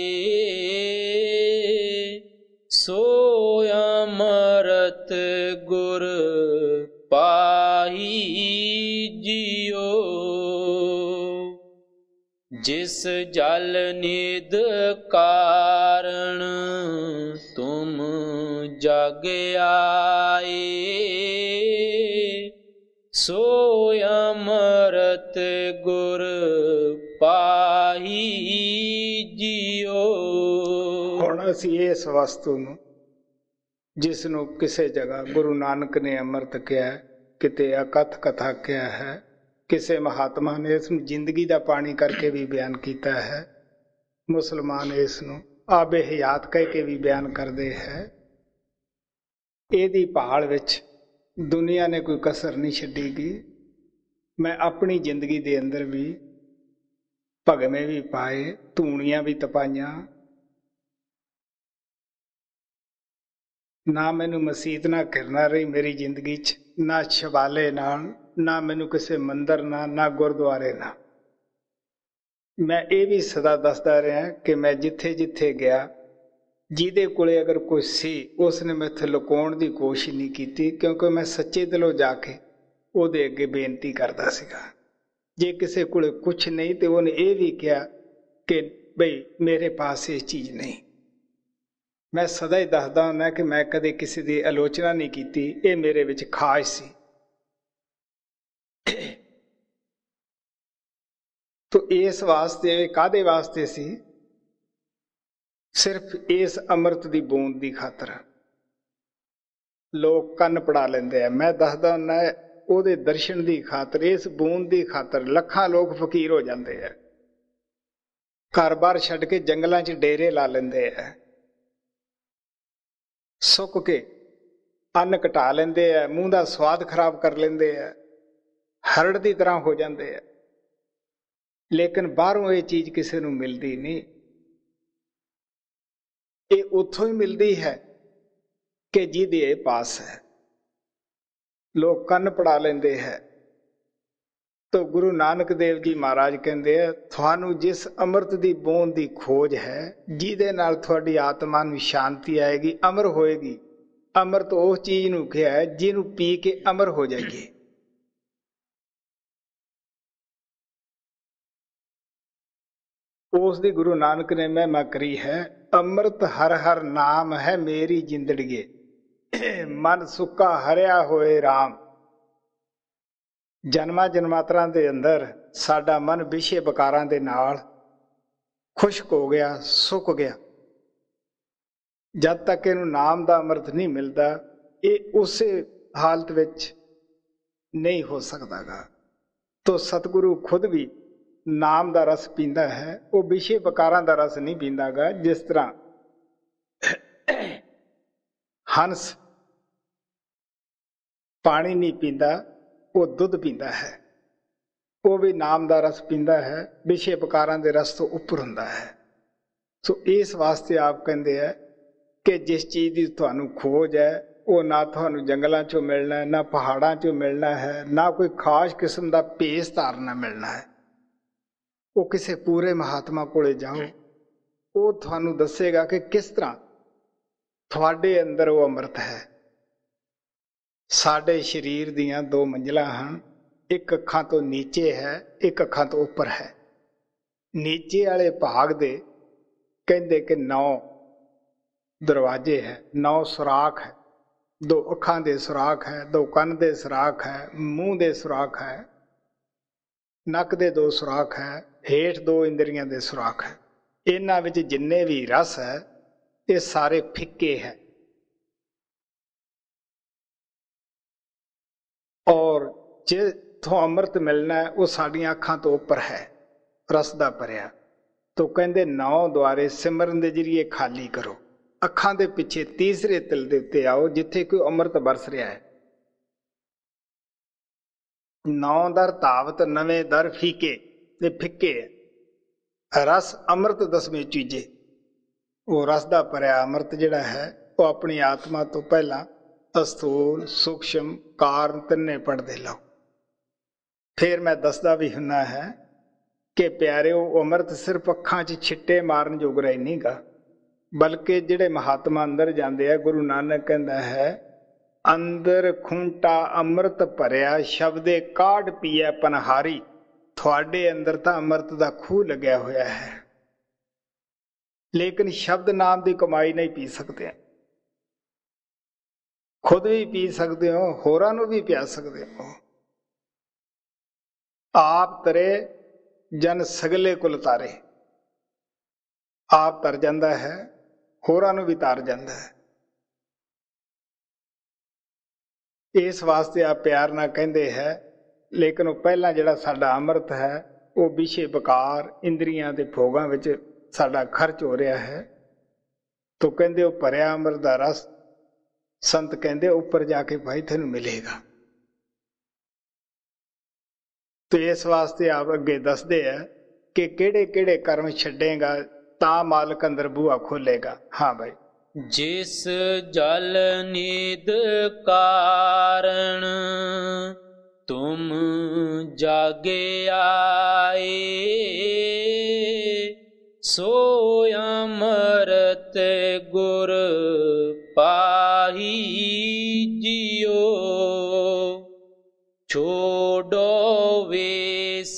सो अमृत गुर पाही जियो। जिस जल निध कारण तुम जागे आए, सो अमृत गुर पाही जियो। हुण असीं इस वस्तु नूं जिसनों किसी जगह गुरु नानक ने अमृत किया, किते अकथ कथा किया है, किसी महात्मा ने इस जिंदगी का पानी करके भी बयान किया है, मुसलमान इसनों आबे हयात कह के भी बयान करते हैं। इहदी भाल विच दुनिया ने कोई कसर नहीं छड्डीगी। मैं अपनी जिंदगी दे अंदर भी भगमे भी पाए, धूणियां भी तपाइयां, ना मैनू मसीत ना घिरना रही मेरी जिंदगी च, ना शबाले नाल, ना मैनू किसी मंदिर ना, ना गुरुद्वारे ना। मैं ये भी सदा दसदा रहा कि मैं जिथे जिथे गया, जिहदे कोले अगर कोई सी उसने मैथे लुकाउण दी कोशिश नहीं की, क्योंकि मैं सच्चे दिलों जाके उहदे अगे बेनती करदा सीगा। जे किसी कोले कुछ नहीं तो उन्हें यह भी कहा कि बई मेरे पास ये चीज़ नहीं। मैं सदा ही दसदा हुंदा कि मैं कदे किसी की आलोचना नहीं की, ये मेरे विच खास सी। तो इस वास्ते कादे वास्ते सी? सिर्फ इस अमृत की बूंद की खातर। लोग कन्न पड़ा लेंदे आ। मैं दसदा हुंदा ਉਹਦੇ ਦਰਸ਼ਨ ਦੀ ਖਾਤਰ, ਇਸ ਬੂੰਦ ਦੀ ਖਾਤਰ ਲੱਖਾਂ ਲੋਕ ਫਕੀਰ ਹੋ ਜਾਂਦੇ ਆ, ਘਰ-ਬਾਰ ਛੱਡ ਕੇ ਜੰਗਲਾਂ 'ਚ ਡੇਰੇ ਲਾ ਲੈਂਦੇ ਆ, ਸੁੱਕ ਕੇ ਅੰਨ ਘਟਾ ਲੈਂਦੇ ਆ, ਮੂੰਹ ਦਾ ਸਵਾਦ ਖਰਾਬ ਕਰ ਲੈਂਦੇ ਆ, ਹਰੜ ਦੀ ਤਰ੍ਹਾਂ ਹੋ ਜਾਂਦੇ ਆ। ਲੇਕਿਨ ਬਾਹਰੋਂ ਇਹ ਚੀਜ਼ ਕਿਸੇ ਨੂੰ ਮਿਲਦੀ ਨਹੀਂ। ਇਹ ਉੱਥੋਂ ਹੀ ਮਿਲਦੀ ਹੈ ਕਿ ਜਿਹਦੇ ਇਹ ਪਾਸ ਹੈ। ਲੋਕ ਕੰਨ ਪੜਾ ਲੈਂਦੇ ਹੈ। ਤੋ ਗੁਰੂ ਨਾਨਕ ਦੇਵ ਜੀ ਮਹਾਰਾਜ ਕਹਿੰਦੇ ਆ, ਤੁਹਾਨੂੰ ਜਿਸ ਅੰਮ੍ਰਿਤ ਦੀ ਬੂੰਦ ਦੀ ਖੋਜ ਹੈ, ਜਿਹਦੇ ਨਾਲ ਤੁਹਾਡੀ ਆਤਮਾ ਨੂੰ ਸ਼ਾਂਤੀ ਆਏਗੀ, ਅਮਰ ਹੋਏਗੀ। ਅੰਮ੍ਰਿਤ ਉਸ ਚੀਜ਼ ਨੂੰ ਕਿਹਾ ਹੈ ਜਿਹਨੂੰ ਪੀ ਕੇ ਅਮਰ ਹੋ ਜਾਈਏ। ਉਸ ਦੀ ਗੁਰੂ ਨਾਨਕ ਨੇ ਮਹਿਮਾ ਕਰੀ ਹੈ। ਅੰਮ੍ਰਿਤ ਹਰ ਹਰ ਨਾਮ ਹੈ ਮੇਰੀ ਜਿੰਦੜੀਏ, ਮਨ ਸੁੱਕਾ ਹਰਿਆ ਹੋਏ ਰਾਮ। ਜਨਮਾਂ ਜਨਮਾਤਰਾਂ ਦੇ ਅੰਦਰ ਸਾਡਾ ਮਨ ਵਿਸ਼ੇ ਵਿਕਾਰਾਂ ਦੇ ਨਾਲ ਖੁਸ਼ਕ ਹੋ ਗਿਆ, ਸੁੱਕ ਗਿਆ। ਜਦ ਤੱਕ ਇਹਨੂੰ ਨਾਮ ਦਾ ਅੰਮ੍ਰਿਤ ਨਹੀਂ ਮਿਲਦਾ, ਇਹ ਉਸੇ ਹਾਲਤ ਵਿੱਚ ਨਹੀਂ ਹੋ ਸਕਦਾਗਾ। ਤੋ ਸਤਿਗੁਰੂ ਖੁਦ ਵੀ ਨਾਮ ਦਾ ਰਸ ਪੀਂਦਾ ਹੈ, ਉਹ ਵਿਸ਼ੇ ਵਿਕਾਰਾਂ ਦਾ ਰਸ ਨਹੀਂ ਪੀਂਦਾਗਾ। ਜਿਸ ਤਰ੍ਹਾਂ ਹੰਸ ਪਾਣੀ ਨਹੀਂ ਪੀਂਦਾ, ਉਹ ਦੁੱਧ ਪੀਂਦਾ ਹੈ, ਉਹ ਵੀ ਨਾਮ ਦਾ ਰਸ ਪੀਂਦਾ ਹੈ, ਵਿਸ਼ੇ ਵਿਕਾਰਾਂ ਦੇ ਰਸ ਤੋਂ ਉੱਪਰ ਹੁੰਦਾ ਹੈ। ਸੋ ਇਸ ਵਾਸਤੇ ਆਪ ਕਹਿੰਦੇ ਹੈ ਕਿ ਜਿਸ ਚੀਜ਼ ਦੀ ਤੁਹਾਨੂੰ ਖੋਜ ਹੈ, ਉਹ ਨਾ ਤੁਹਾਨੂੰ ਜੰਗਲਾਂ 'ਚੋਂ ਮਿਲਣਾ ਹੈ, ਨਾ ਪਹਾੜਾਂ 'ਚੋਂ ਮਿਲਣਾ ਹੈ, ਨਾ ਕੋਈ ਖਾਸ ਕਿਸਮ ਦਾ ਭੇਸ ਧਾਰਨਾ ਮਿਲਣਾ ਹੈ। ਉਹ ਕਿਸੇ ਪੂਰੇ ਮਹਾਤਮਾ ਕੋਲੇ ਜਾਓ, ਉਹ ਤੁਹਾਨੂੰ ਦੱਸੇਗਾ ਕਿ ਕਿਸ ਤਰ੍ਹਾਂ ਤੁਹਾਡੇ ਅੰਦਰ ਉਹ ਅੰਮ੍ਰਿਤ ਹੈ। ਸਾਡੇ ਸਰੀਰ ਦੀਆਂ ਦੋ ਮੰਜ਼ਿਲਾਂ ਹਨ, ਇੱਕ ਅੱਖਾਂ ਤੋਂ ਨੀਚੇ ਹੈ, ਇੱਕ ਅੱਖਾਂ ਤੋਂ ਉੱਪਰ ਹੈ। ਨੀਚੇ ਵਾਲੇ ਭਾਗ ਦੇ ਕਹਿੰਦੇ ਕਿ ਨੌ ਦਰਵਾਜ਼ੇ ਹੈ, ਨੌ ਸੁਰਾਖ ਹੈ। ਦੋ ਅੱਖਾਂ ਦੇ ਸੁਰਾਖ ਹੈ, ਦੋ ਕੰਨ ਦੇ ਸੁਰਾਖ ਹੈ, ਮੂੰਹ ਦੇ ਸੁਰਾਖ ਹੈ, ਨੱਕ ਦੇ ਦੋ ਸੁਰਾਖ ਹੈ, ਹੇਠ ਦੋ ਇੰਦਰੀਆਂ ਦੇ ਸੁਰਾਖ ਹੈ। ਇਹਨਾਂ ਵਿੱਚ ਜਿੰਨੇ ਵੀ ਰਸ ਹੈ, ਇਹ ਸਾਰੇ ਫਿੱਕੇ ਹੈ। ਔਰ ਜਿੱਥੋਂ ਅੰਮ੍ਰਿਤ ਮਿਲਣਾ ਹੈ, ਉਹ ਸਾਡੀਆਂ ਅੱਖਾਂ ਤੋਂ ਉੱਪਰ ਹੈ, ਰਸ ਦਾ ਭਰਿਆ। ਤੋ ਕਹਿੰਦੇ ਨੌ ਦੁਆਰੇ ਸਿਮਰਨ ਦੇ ਜਰੀਏ ਖਾਲੀ ਕਰੋ। ਅੱਖਾਂ ਦੇ ਪਿੱਛੇ ਤੀਸਰੇ ਤਿਲ ਦੇ ਉੱਤੇ ਆਓ, ਜਿੱਥੇ ਕੋਈ ਅੰਮ੍ਰਿਤ ਬਰਸ ਰਿਹਾ ਹੈ। ਨੌ ਦਰ ਧਾਵਤ ਨਵੇਂ ਦਰ ਫੀਕੇ ਤੇ ਫਿੱਕੇ, ਰਸ ਅੰਮ੍ਰਿਤ ਦਸਵੇਂ ਚੀਜੇ। ਉਹ ਰਸ ਦਾ ਭਰਿਆ ਅੰਮ੍ਰਿਤ ਜਿਹੜਾ ਹੈ, ਉਹ ਆਪਣੀ ਆਤਮਾ ਤੋਂ ਪਹਿਲਾਂ ਅਸਥੂਲ, ਸੂਖਸ਼ਮ, ਕਾਰਨ ਤਿੰਨੇ ਪੜ੍ਹਦੇ ਲਓ। ਫਿਰ ਮੈਂ ਦੱਸਦਾ ਵੀ ਹੁੰਦਾ ਹੈ ਕਿ ਪਿਆਰਿਓ, ਅੰਮ੍ਰਿਤ ਸਿਰਫ ਅੱਖਾਂ 'ਚ ਛਿੱਟੇ ਮਾਰਨ ਜੋਗਰਾ ਹੀ ਨਹੀਂਗਾ, ਬਲਕਿ ਜਿਹੜੇ ਮਹਾਤਮਾ ਅੰਦਰ ਜਾਂਦੇ ਆ, ਗੁਰੂ ਨਾਨਕ ਕਹਿੰਦਾ ਹੈ, ਅੰਦਰ ਖੂੰਟਾ ਅੰਮ੍ਰਿਤ ਭਰਿਆ, ਸ਼ਬਦੇ ਕਾਢ ਪੀਐ ਪਨਹਾਰੀ। ਤੁਹਾਡੇ ਅੰਦਰ ਤਾਂ ਅੰਮ੍ਰਿਤ ਦਾ ਖੂਹ ਲੱਗਿਆ ਹੋਇਆ ਹੈ, ਲੇਕਿਨ ਸ਼ਬਦ ਨਾਮ ਦੀ ਕਮਾਈ ਨਹੀਂ ਪੀ ਸਕਦੇ। ਖੁਦ ਵੀ ਪੀ ਸਕਦੇ ਹੋ, ਹੋਰਾਂ ਨੂੰ ਵੀ ਪਿਆ ਸਕਦੇ ਹੋ। ਆਪ ਤਰੇ ਜਨ ਸਗਲੇ ਕੁਲ ਤਾਰੇ। ਆਪ ਤਰ ਜਾਂਦਾ ਹੈ, ਹੋਰਾਂ ਨੂੰ ਵੀ ਤਰ ਜਾਂਦਾ ਹੈ। ਇਸ ਵਾਸਤੇ ਆਪ ਪਿਆਰ ਨਾਲ ਕਹਿੰਦੇ ਹੈ, ਲੇਕਿਨ ਉਹ ਪਹਿਲਾਂ ਜਿਹੜਾ ਸਾਡਾ ਅੰਮ੍ਰਿਤ ਹੈ, ਉਹ ਵਿਸ਼ੇ ਵਿਕਾਰ ਇੰਦਰੀਆਂ ਦੇ ਭੋਗਾਂ ਵਿੱਚ ਸਾਡਾ ਖਰਚ ਹੋ ਰਿਹਾ ਹੈ। ਤੋ ਕਹਿੰਦੇ ਉਹ ਭਰਿਆ ਅੰਮ੍ਰਿਤ ਦਾ ਰਸ, ਸੰਤ ਕਹਿੰਦੇ ਉੱਪਰ ਜਾ ਕੇ ਭਾਈ ਤੈਨੂੰ ਮਿਲੇਗਾ। ਤੇ ਇਸ ਵਾਸਤੇ ਆਪ ਅੱਗੇ ਦੱਸਦੇ ਆ ਕਿ ਕਿਹੜੇ ਕਿਹੜੇ ਕਰਮ ਛੱਡੇਗਾ ਤਾਂ ਮਾਲਕ ਅੰਦਰ ਬੂਹਾ ਖੋਲੇਗਾ। ਹਾਂ ਭਾਈ, ਜਿਸ ਜਲ ਨਿਦ ਕਾਰਨ ਤੁਮ ਜਾਗੇ ਆਏ, ਸੋ ਅੰਮ੍ਰਿਤ ਗੁਰ ਪਾਹੀ ਜਿਉ। ਛੋੜੋ ਵੇਸ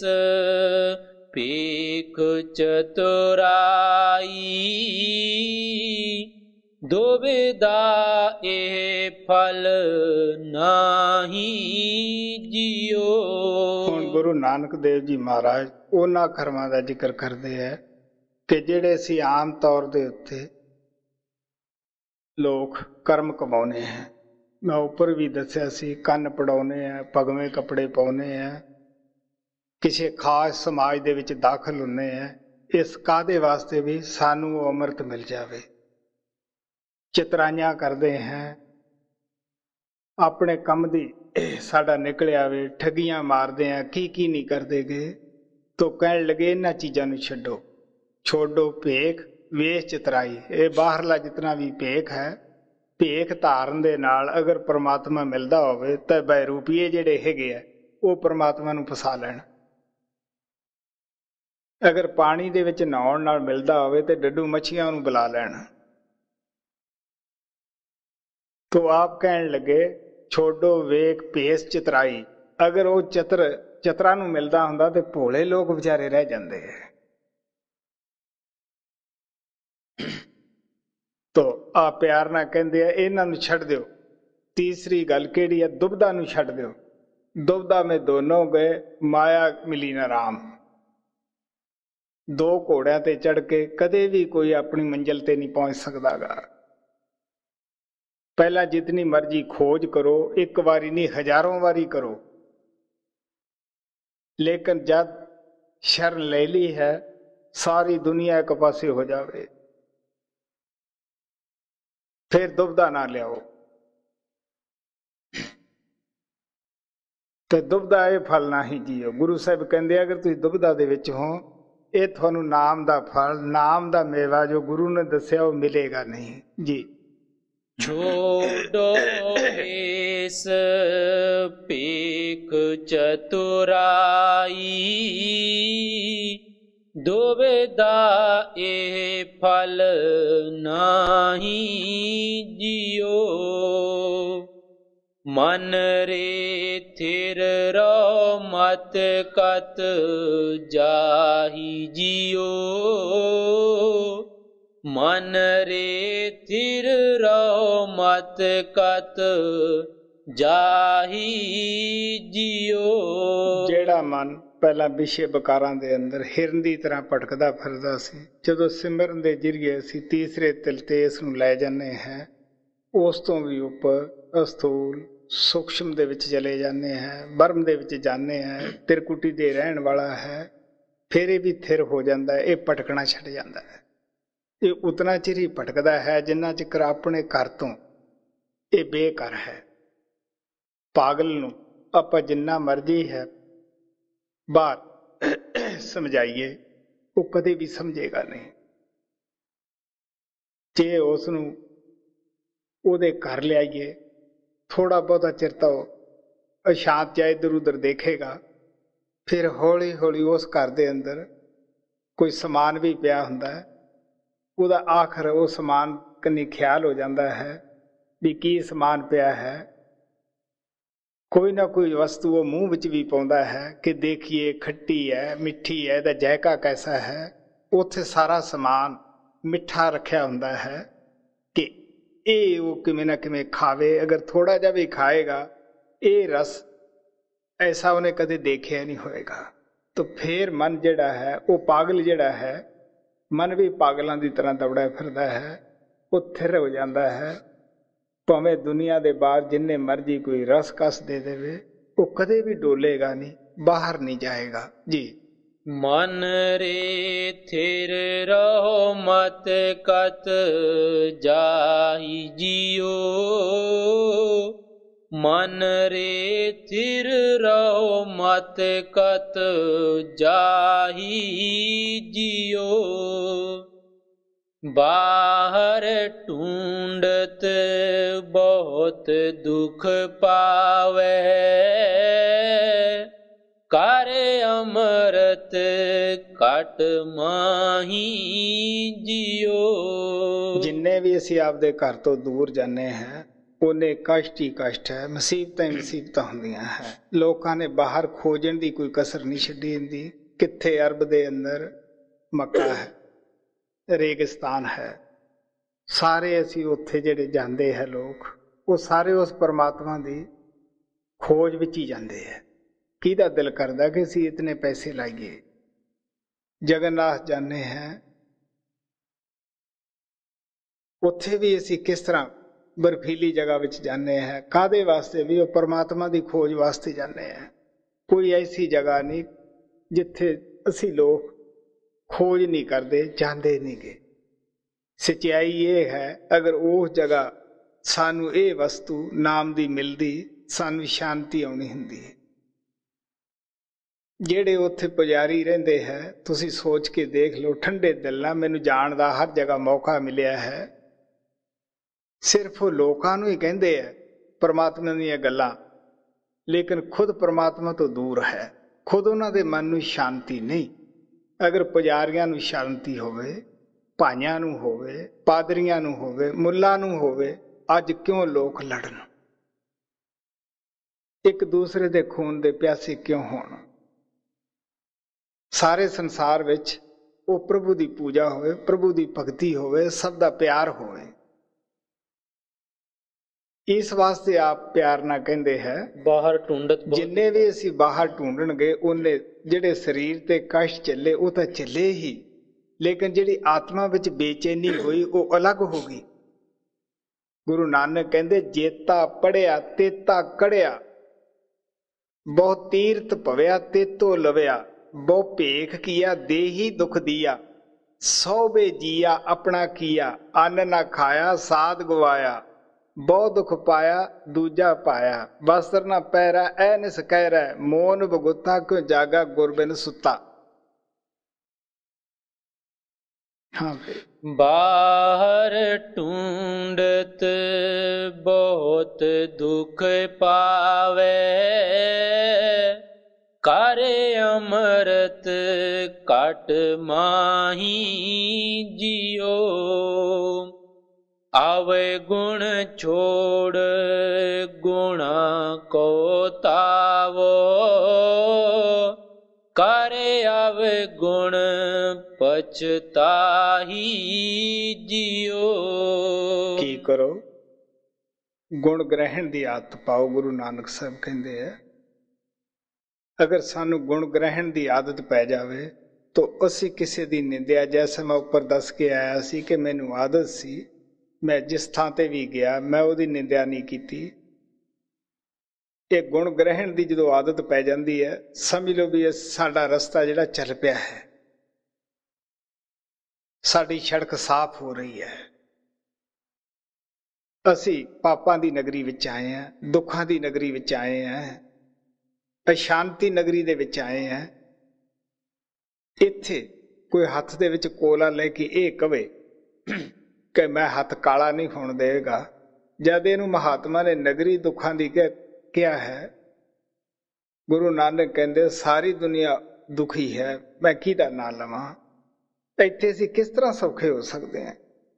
ਭੀਖ ਚਤੁਰਾਈ, ਦੁਬਿਧਾ ਇਹ ਫਲ ਨਾਹੀ ਜਿਉ। ਹੁਣ ਗੁਰੂ ਨਾਨਕ ਦੇਵ ਜੀ ਮਹਾਰਾਜ ਉਹਨਾਂ ਕਰਮਾਂ ਦਾ ਜ਼ਿਕਰ ਕਰਦੇ ਹੈ ਕਿ ਜਿਹੜੇ ਅਸੀਂ ਆਮ ਤੌਰ ਦੇ ਉੱਤੇ ਲੋਕ ਕਰਮ ਕਮਾਉਣੇ ਹੈ, मैं उपर भी दसिया सी, कंन पड़ाने हैं, पगवें कपड़े पाने हैं, किसी खास समाज दे विच दाखल होने हैं। इस कादे वास्ते भी सानू अमृत मिल जावे। चितराइयां करते हैं, अपने कम दी साडा निकल आवे, ठगियां मारते हैं, की की नहीं करते गए। तो कह लगे इन्हां चीज़ां नूं छड्डो, छोड़ो भेख, वेश चितराई। ये बाहरला जितना भी भेख है, भेख धारन दे नाल अगर परमात्मा मिलदा होवे तां बैरूपीए जिहड़े हैगे आ वो परमात्मा नूं फसा लैण। अगर पानी दे विच नहाउण नाल मिलदा होवे ते डड्डू मच्छियां नूं बुला लैण। तो आप कहण लगे छोड़ो वेख भेस चितराई। अगर वो चित्र चित्रा नूं मिलदा हुंदा ते भोले लोग विचारे रह जांदे। तो आ प्यार नाल कहंदे आ इन्हां नूं छड्ड दिओ। तीसरी गल किहड़ी है? दुबदा नूं छड्ड दिओ। दुबदा में दोनों गए, माया मिली ना राम। दो घोड़ियां ते चढ़ के कदे भी कोई अपनी मंजिल ते नहीं पहुंच सकदा गा। पहला जितनी मर्जी खोज करो, एक बारी नहीं हजारों बारी करो, लेकिन जब शरण ले ली है सारी दुनिया एक पासे हो जावे, फिर दुबदा ना लियाओ। तो दुबदा ये फल ना ही जियो। गुरु साहब कहते अगर तुम दुबदा दे विच हो, ये थानू नाम दा फल, नाम दा मेवा जो गुरु ने दसिया वो मिलेगा नहीं जी। छोड़ो वेस पेख चतुराई, दुविधा ए फल नाही जियो। मन रे थिर रहो मत कत जाही जियो। मन रे थिर रहो मत कत जाही जियो। जेड़ा मन पहला विषय बकारां दे अंदर हिरन दी तरह भटकदा फिरदा सी, जदों सिमरन दे जरिए असीं तीसरे तिल ते इस नूं लै जन्ने हैं, उस तो भी उपर अस्थूल सूक्ष्म दे विच चले जाने हैं, बर्म दे विच जाने हैं, तिरकुटी दे रहण वाला है, फिर ये भी थिर हो जाता है, ये भटकना छड्ड जाता है। ये उतना चिर ही भटकदा है जिन्ना चिकर अपने घर तो ये बेघर है। पागल नूं आपां जिन्ना मर्जी है बाहर समझाइए, वो कदे भी समझेगा नहीं। जे उसनूं ਉਹਦੇ घर लियाइए, थोड़ा बहुता चिर तो अशांत या इधर उधर देखेगा, फिर हौली हौली उस घर दे अंदर कोई समान भी पिया हुंदा है, ਉਹਦਾ आखिर वो समान कन्नी ख्याल हो जाता है भी की समान पिया है। कोई ना कोई वस्तु वो मूँह विच भी पाउंदा है कि देखिए खट्टी है, मिठी है, इहदा जायका कैसा है। उत्थे सारा समान मिठा रखिया हुंदा है कि ये वो किमें ना किमें खावे। अगर थोड़ा जा भी खाएगा ये रस ऐसा उन्हें कदे देखिया नहीं होएगा। तो फिर मन जिहड़ा है वो पागल जिहड़ा है, मन भी पागलों की तरह दौड़ा फिरदा है, वो थिर हो जाता है। भावें दुनिया के बाहर जिन्ने मर्जी कोई रस कस दे देवे, वो कदे भी डोलेगा नहीं, बाहर नहीं जाएगा जी। मन रे थिर रहो मत कत जाही जियो। मन रे थिर रहो मत कत जाही जियो। बाहर ढूंढत बहुत दुख पावे, कर अमृत कट माही जियो। जिन्ने भी असी आपदे घर तो दूर जाने हैं उन्हें कष्ट ही कष्ट है, मुसीबतां ही मुसीबतां हुंदियां है। लोकां ने बाहर खोजण दी कोई कसर नहीं छड्डी हुंदी। कित्थे अरब दे अंदर मक्का है, रेगिस्तान है, सारे असी उत्थे जिहड़े जांदे है लोग, वो सारे उस परमात्मा दी खोज विच ही जांदे है। किहदा दिल करदा कि असी इतने पैसे लाइए। जगन्नाथ जाने हैं, उत्थे भी असी किस तरह बर्फीली जगह विच जाने हैं, कादे वास्ते भी? वो परमात्मा की खोज वास्ते जाने हैं। कोई ऐसी जगह नहीं जिथे असी लोग खोज नहीं करते, जाते नहीं गए। सच्चाई ये है, अगर उस जगह सानू ये वस्तु नाम दी मिलती, सानू शांति आनी हुंदी है। ਜਿਹੜੇ ਉੱਥੇ ਪੁਜਾਰੀ ਰਹਿੰਦੇ ਹੈ, ਤੁਸੀਂ ਸੋਚ ਕੇ ਦੇਖ ਲਓ, ਠੰਡੇ ਦਿਲ ਨਾਲ ਮੈਨੂੰ ਜਾਣ ਦਾ ਹਰ ਜਗ੍ਹਾ ਮੌਕਾ ਮਿਲਿਆ ਹੈ। ਸਿਰਫ ਉਹ ਲੋਕਾਂ ਨੂੰ ਹੀ ਕਹਿੰਦੇ ਆ ਪਰਮਾਤਮਾ ਦੀਆਂ ਗੱਲਾਂ, ਲੇਕਿਨ ਖੁਦ ਪਰਮਾਤਮਾ ਤੋਂ ਦੂਰ ਹੈ। ਖੁਦ ਉਹਨਾਂ ਦੇ ਮਨ ਨੂੰ ਸ਼ਾਂਤੀ ਨਹੀਂ। ਅਗਰ ਪੁਜਾਰੀਆਂ ਨੂੰ ਸ਼ਾਂਤੀ ਹੋਵੇ, ਭਾਈਆਂ ਨੂੰ ਹੋਵੇ, ਪਾਦਰੀਆਂ ਨੂੰ ਹੋਵੇ, ਮੁੱਲਾਂ ਨੂੰ ਹੋਵੇ, ਅੱਜ ਕਿਉਂ ਲੋਕ ਲੜਨ? ਇੱਕ ਦੂਸਰੇ ਦੇ ਖੂਨ ਦੇ ਪਿਆਸੇ ਕਿਉਂ ਹੋਣ? ਸਾਰੇ ਸੰਸਾਰ ਵਿੱਚ ਉਹ ਪ੍ਰਭੂ ਦੀ ਪੂਜਾ ਹੋਵੇ, ਪ੍ਰਭੂ ਦੀ ਭਗਤੀ ਹੋਵੇ, ਸਭ ਦਾ ਪਿਆਰ ਹੋਵੇ। ਇਸ ਵਾਸਤੇ ਆਪ ਪਿਆਰ ਨਾਲ ਕਹਿੰਦੇ ਹੈ ਬਾਹਰ ਢੂੰਡਤ। ਜਿੰਨੇ ਵੀ ਅਸੀਂ ਬਾਹਰ ਢੂੰਡਣਗੇ, ਉਹਨੇ ਜਿਹੜੇ ਸਰੀਰ ਤੇ ਕਸ਼ਟ ਚੱਲੇ ਉਹ ਤਾਂ ਚੱਲੇ ਹੀ, ਲੇਕਿਨ ਜਿਹੜੀ ਆਤਮਾ ਵਿੱਚ ਬੇਚੈਨੀ ਹੋਈ ਉਹ ਅਲੱਗ ਹੋ ਗਈ। ਗੁਰੂ ਨਾਨਕ ਕਹਿੰਦੇ ਜੇਤਾ ਪੜਿਆ ਤੇਤਾ ਕੜਿਆ, ਬਹੁ ਤੀਰਥ ਭਵਿਆ ਤੇਤੋ ਲਵਿਆ, ਬਹੁ ਭੇਖ ਕੀਆ ਦੇਹੀ ਦੁਖ ਦੀਆ, ਸੌ ਬੇ ਜੀਆ ਆਪਣਾ ਕੀਆ, ਅੰਨ ਨਾ ਖਾਇਆ ਸਾਧ ਗਵਾਇਆ, ਬਹੁ ਦੁਖ ਪਾਇਆ ਦੂਜਾ ਪਾਇਆ, ਵਸਤਰ ਨਾ ਪਹਿਰਾ ਐ ਨਿਸ ਕਹਿ ਰਹਿ, ਮੋਨ ਬਗੁੱਤਾ ਕਿਉ ਜਾਗਾ ਗੁਰਬਿਨ ਸੁੱਤਾ। हाँ भाई। बाहर ढूंढत बहुत दुख पावे, करे अमृत काट माही जियो, आवे गुण छोड़ गुणा को तावो, करे आवे गुण पछताही जियो। की करो? गुण ग्रहण की आदत पाओ। गुरु नानक साहब कहते हैं अगर सानू गुण ग्रहण की आदत पै जावे तो असी किसी की निंदिया, जैसे मैं उपर दस के आया सी कि मैनू आदत सी, मैं जिस थां ते भी गया मैं उहदी निंदिया नहीं की। ਇਹ ਗੁਣ ਗ੍ਰਹਿਣ ਦੀ ਜਦੋਂ ਆਦਤ ਪੈ ਜਾਂਦੀ ਹੈ, ਸਮਝ ਲਓ ਵੀ ਇਹ ਸਾਡਾ ਰਸਤਾ ਜਿਹੜਾ ਚੱਲ ਪਿਆ ਹੈ, ਸਾਡੀ ਸੜਕ ਸਾਫ਼ ਹੋ ਰਹੀ ਹੈ। ਅਸੀਂ ਪਾਪਾਂ ਦੀ ਨਗਰੀ ਵਿੱਚ ਆਏ ਹਾਂ, ਦੁੱਖਾਂ ਦੀ ਨਗਰੀ ਵਿੱਚ ਆਏ ਹਾਂ, ਅਸ਼ਾਂਤੀ ਨਗਰੀ ਦੇ ਵਿੱਚ ਆਏ ਹਾਂ। ਇੱਥੇ ਕੋਈ ਹੱਥ ਦੇ ਵਿੱਚ ਕੋਲਾ ਲੈ ਕੇ ਇਹ ਕਵੇ ਕਿ ਮੈਂ ਹੱਥ ਕਾਲਾ ਨਹੀਂ ਹੋਣ ਦੇਵੇਗਾ, ਜਦ ਇਹਨੂੰ ਮਹਾਤਮਾ ਨੇ ਨਗਰੀ ਦੁੱਖਾਂ ਦੀ क्या है? गुरु नानक कहते सारी दुनिया दुखी है, मैं किहदा ना लवां? इत्थे असीं किस तरह सौखे हो सकते हैं?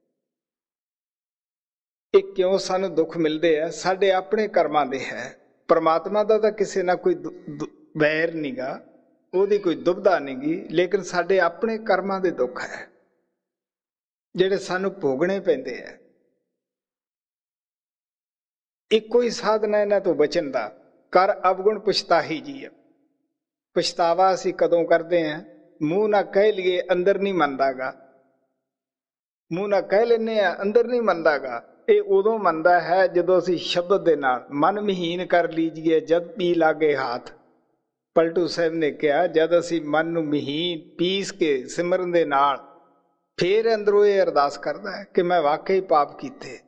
ये क्यों सानू दुख मिलते हैं? साडे अपने कर्मां दे है। परमात्मा दा तां किसी ना कोई वैर नहींगा, ਉਹਦੀ कोई दुविधा नहींगी, लेकिन साडे अपने कर्मां दे दुख है ਜਿਹੜੇ सानू भोगणे पैंदे है। ਇੱਕੋ ਹੀ ਸਾਧਨ ਹੈ ਇਹਨਾਂ ਤੋਂ ਬਚਣ ਦਾ, ਕਰ ਅਵਗੁਣ ਪਛਤਾਹੀ ਜੀਅ। ਪਛਤਾਵਾ ਅਸੀਂ ਕਦੋਂ ਕਰਦੇ ਹਾਂ? ਮੂੰਹ ਨਾ ਕਹਿ ਲਈਏ ਅੰਦਰ ਨਹੀਂ ਮੰਨਦਾਗਾ, ਮੂੰਹ ਨਾ ਕਹਿ ਲੈਂਦੇ ਆ ਅੰਦਰ ਨਹੀਂ ਮੰਨਦਾਗਾ। ਇਹ ਉਦੋਂ ਮੰਨਦਾ ਹੈ ਜਦੋਂ ਅਸੀਂ ਸ਼ਬਦ ਦੇ ਨਾਲ ਮਨ ਮਹੀਨ ਕਰ ਲੀਜੀਏ, ਜਦ ਪੀ ਲਾਗੇ ਹੱਥ। ਪਲਟੂ ਸਾਹਿਬ ਨੇ ਕਿਹਾ ਜਦ ਅਸੀਂ ਮਨ ਨੂੰ ਮਹੀਨ ਪੀਸ ਕੇ ਸਿਮਰਨ ਦੇ ਨਾਲ, ਫੇਰ ਅੰਦਰੋਂ ਇਹ ਅਰਦਾਸ ਕਰਦਾ ਹੈ ਕਿ ਮੈਂ ਵਾਕਈ ਪਾਪ ਕੀਤੇ।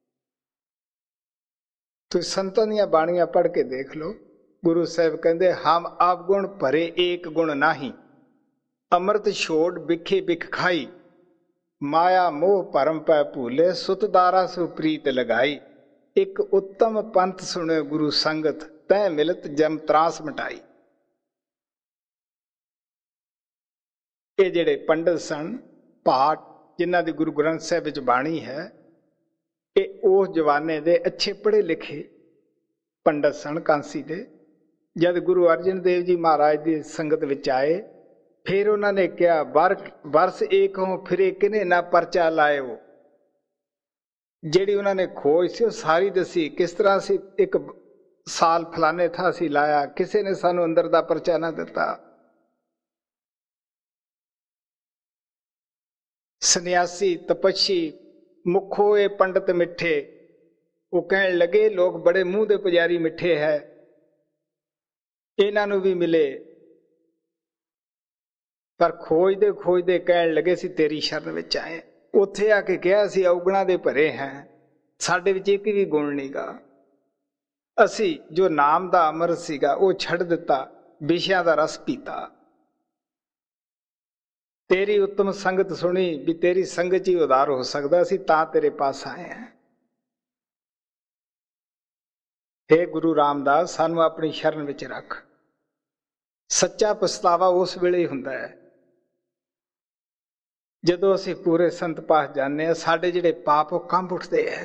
तो संतां ਦੀਆਂ ਬਾਣੀਆਂ पढ़ के देख लो, गुरु साहब कहते हम अवगुण भरे एक गुण नाही, अमृत छोड़ बिखे बिख खाई, माया मोह भरम पै भूले, सुतदारा सु प्रीत लगाई, एक उत्तम पंथ सुने गुरु संगत, तै मिलत जम त्रास मिटाई। ये जेड़े पंडित सन पाठ जिन्हां दी गुरु ग्रंथ साहिब विच बाणी है, ਇਹ ਉਸ ਜਵਾਨੇ ਦੇ ਅੱਛੇ ਪੜ੍ਹੇ ਲਿਖੇ ਪੰਡਤ ਸਨ ਕਾਂਸੀ ਦੇ। ਜਦ ਗੁਰੂ ਅਰਜਨ ਦੇਵ ਜੀ ਮਹਾਰਾਜ ਦੀ ਸੰਗਤ ਵਿੱਚ ਆਏ, ਫਿਰ ਉਹਨਾਂ ਨੇ ਕਿਹਾ ਵਰ ਵਰਸ ਏਕ ਹੋ ਫਿਰੇ ਕਿਨੇ ਨਾ ਪਰਚਾ ਲਾਇਓ। ਜਿਹੜੀ ਉਹਨਾਂ ਨੇ ਖੋਜ ਸੀ ਉਹ ਸਾਰੀ ਦੱਸੀ, ਕਿਸ ਤਰ੍ਹਾਂ ਅਸੀਂ ਇੱਕ ਸਾਲ ਫਲਾਣੇ ਥਾਂ ਅਸੀਂ ਲਾਇਆ, ਕਿਸੇ ਨੇ ਸਾਨੂੰ ਅੰਦਰ ਦਾ ਪਰਚਾ ਨਾ ਦਿੱਤਾ। ਸੰਨਿਆਸੀ ਤਪੱਸੀ ਮੁਖੋ ਇਹ ਪੰਡਤ ਮਿੱਠੇ, वो कहने लगे लोग बड़े मुंह दे पुजारी मिठे है, इन्हां नूं भी मिले, पर खोजदे खोजदे कहण लगे सी तेरी शरण विच आए। उत्थे आके कहा सी औगुणां दे भरे हैं, साडे विच एक भी गुण नहीं गा। असी जो नाम दा अमृत सीगा वो छड़ दिता, विषयां दा रस पीता। तेरी उत्तम संगत सुनी भी तेरी संगत ही उधार हो सकदा, असी तां तेरे पास आए हैं। हे गुरु रामदास, सानू अपनी शरण विच रख। सच्चा पछतावा उस वेले ही हुंदा है जदों असी पूरे संत पास जाने हैं, साडे जिहड़े पाप वो कंब उठदे है।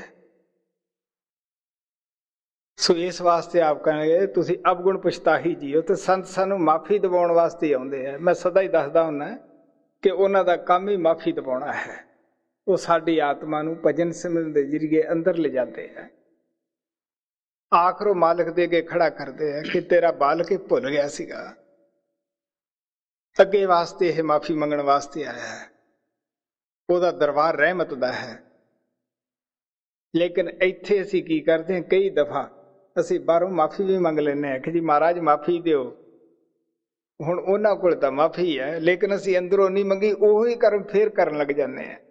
सो इस वास्ते आप कहेंगे तुसी अवगुण पछताही जियो, तो संत सानू माफी दिवाउण वास्ते आउंदे है। मैं सदा ही दसदा हुंदा कि उन्हां दा काम ही माफी दिवाउणा है। वो साडी आत्मा नू भजन सिमरन दे जरिए अंदर ले जाते हैं। आखिरों मालिक दे अगे खड़ा करते हैं कि तेरा बालक ही भुल गया सीगा, अगे वास्ते यह माफी मंगण वास्ते आया है। ਉਹਦਾ दरबार रहमत दा है। लेकिन ਇੱਥੇ ਅਸੀਂ ਕੀ ਕਰਦੇ ਹਾਂ, ਕਈ ਦਫਾ ਅਸੀਂ ਬਾਹਰੋਂ ਮਾਫੀ ਵੀ ਮੰਗ ਲੈਂਦੇ ਹਾਂ ਕਿ ਜੀ ਮਹਾਰਾਜ ਮਾਫੀ ਦਿਓ। ਹੁਣ ਉਹਨਾਂ ਕੋਲ ਤਾਂ ਮਾਫੀ ਹੈ, ਲੇਕਿਨ ਅਸੀਂ ਅੰਦਰੋਂ ਨਹੀਂ ਮੰਗੀ, ਉਹੀ ਕਰਮ ਫੇਰ ਕਰਨ ਲੱਗ ਜਾਂਦੇ ਹਾਂ।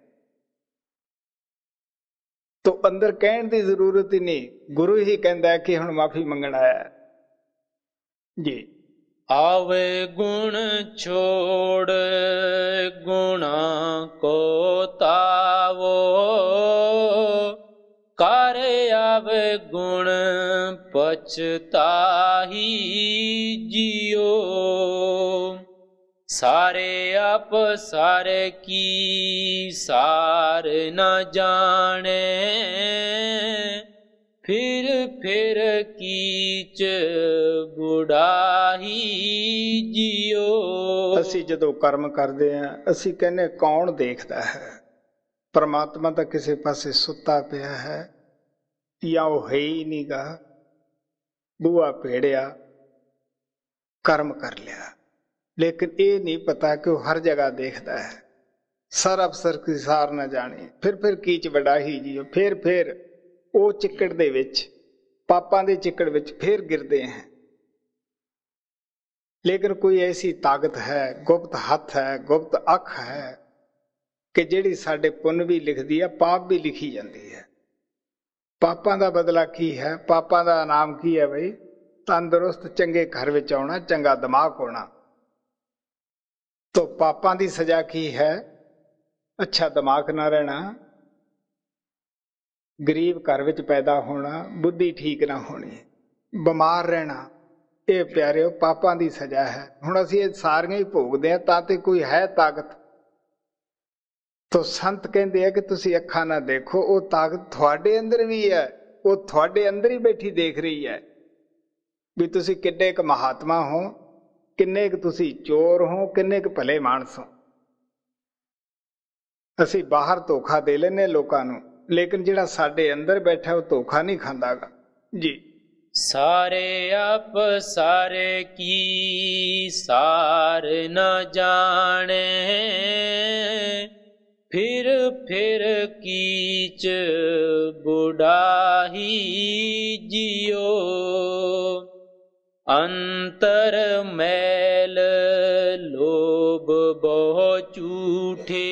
तो अंदर कहण की जरूरत ही नहीं, गुरु ही कहता है कि हुण माफी मंगण आया जी। आवे गुण छोड़ गुणा को तावो, कर आवे गुण पछताही जियो। सारे आप सारे की सार न जाने, फिर फिर कीच बुढ़ाही जियो। असी जदों कर्म करते हैं असी कहने कौन देखता है, परमात्मा तो किसी पासे सुता पिया है या वो है ही नहीं गा। बूआ पेड़िया कर्म कर लिया, लेकिन ये नहीं पता कि वो हर जगह देखता है। सर अफसर की सार न जाने, फिर फिर कीच वडाही जियो। फिर फिर वो चिक्कड़ दे विच, पापां दे चिक्कड़ विच फिर गिरते हैं। लेकिन कोई ऐसी ताकत है, गुप्त हाथ है, गुप्त अख है कि जिहड़ी साडे पुण्य भी लिखदी है, पाप भी लिखी जाती है। पापां दा बदला की है, पापां दा इनाम की है बई, तंदुरुस्त चंगे घर विच आउणा, चंगा दिमाग होना। तो पापां दी सजा की है, अच्छा दिमाग ना रहना, गरीब घर विच पैदा होना, बुद्धि ठीक ना होनी, बीमार रहना। ये प्यारे पापां दी सजा है। हुण असीं ये सारियां ही भोगदे हां तां ते कोई है ताकत। तो संत कहते हैं कि तुसीं अखां ना देखो, वो ताकत तुहाडे अंदर भी है, वो तुहाडे अंदर ही बैठी देख रही है भी तुसीं किन्ने क महात्मा हो, किन्ने क तुसीं चोर हो, किन्ने क भले मानस हो। असीं बाहर धोखा दे लैने लोकां नूं, लेकिन जिहड़ा साडे अंदर बैठा वो धोखा नहीं खांदागा जी। सारे आप सारे की सार न जाने, फिर फिर कीच बुढ़ाही जियो। अंतर मैल लोभ बहु झूठे,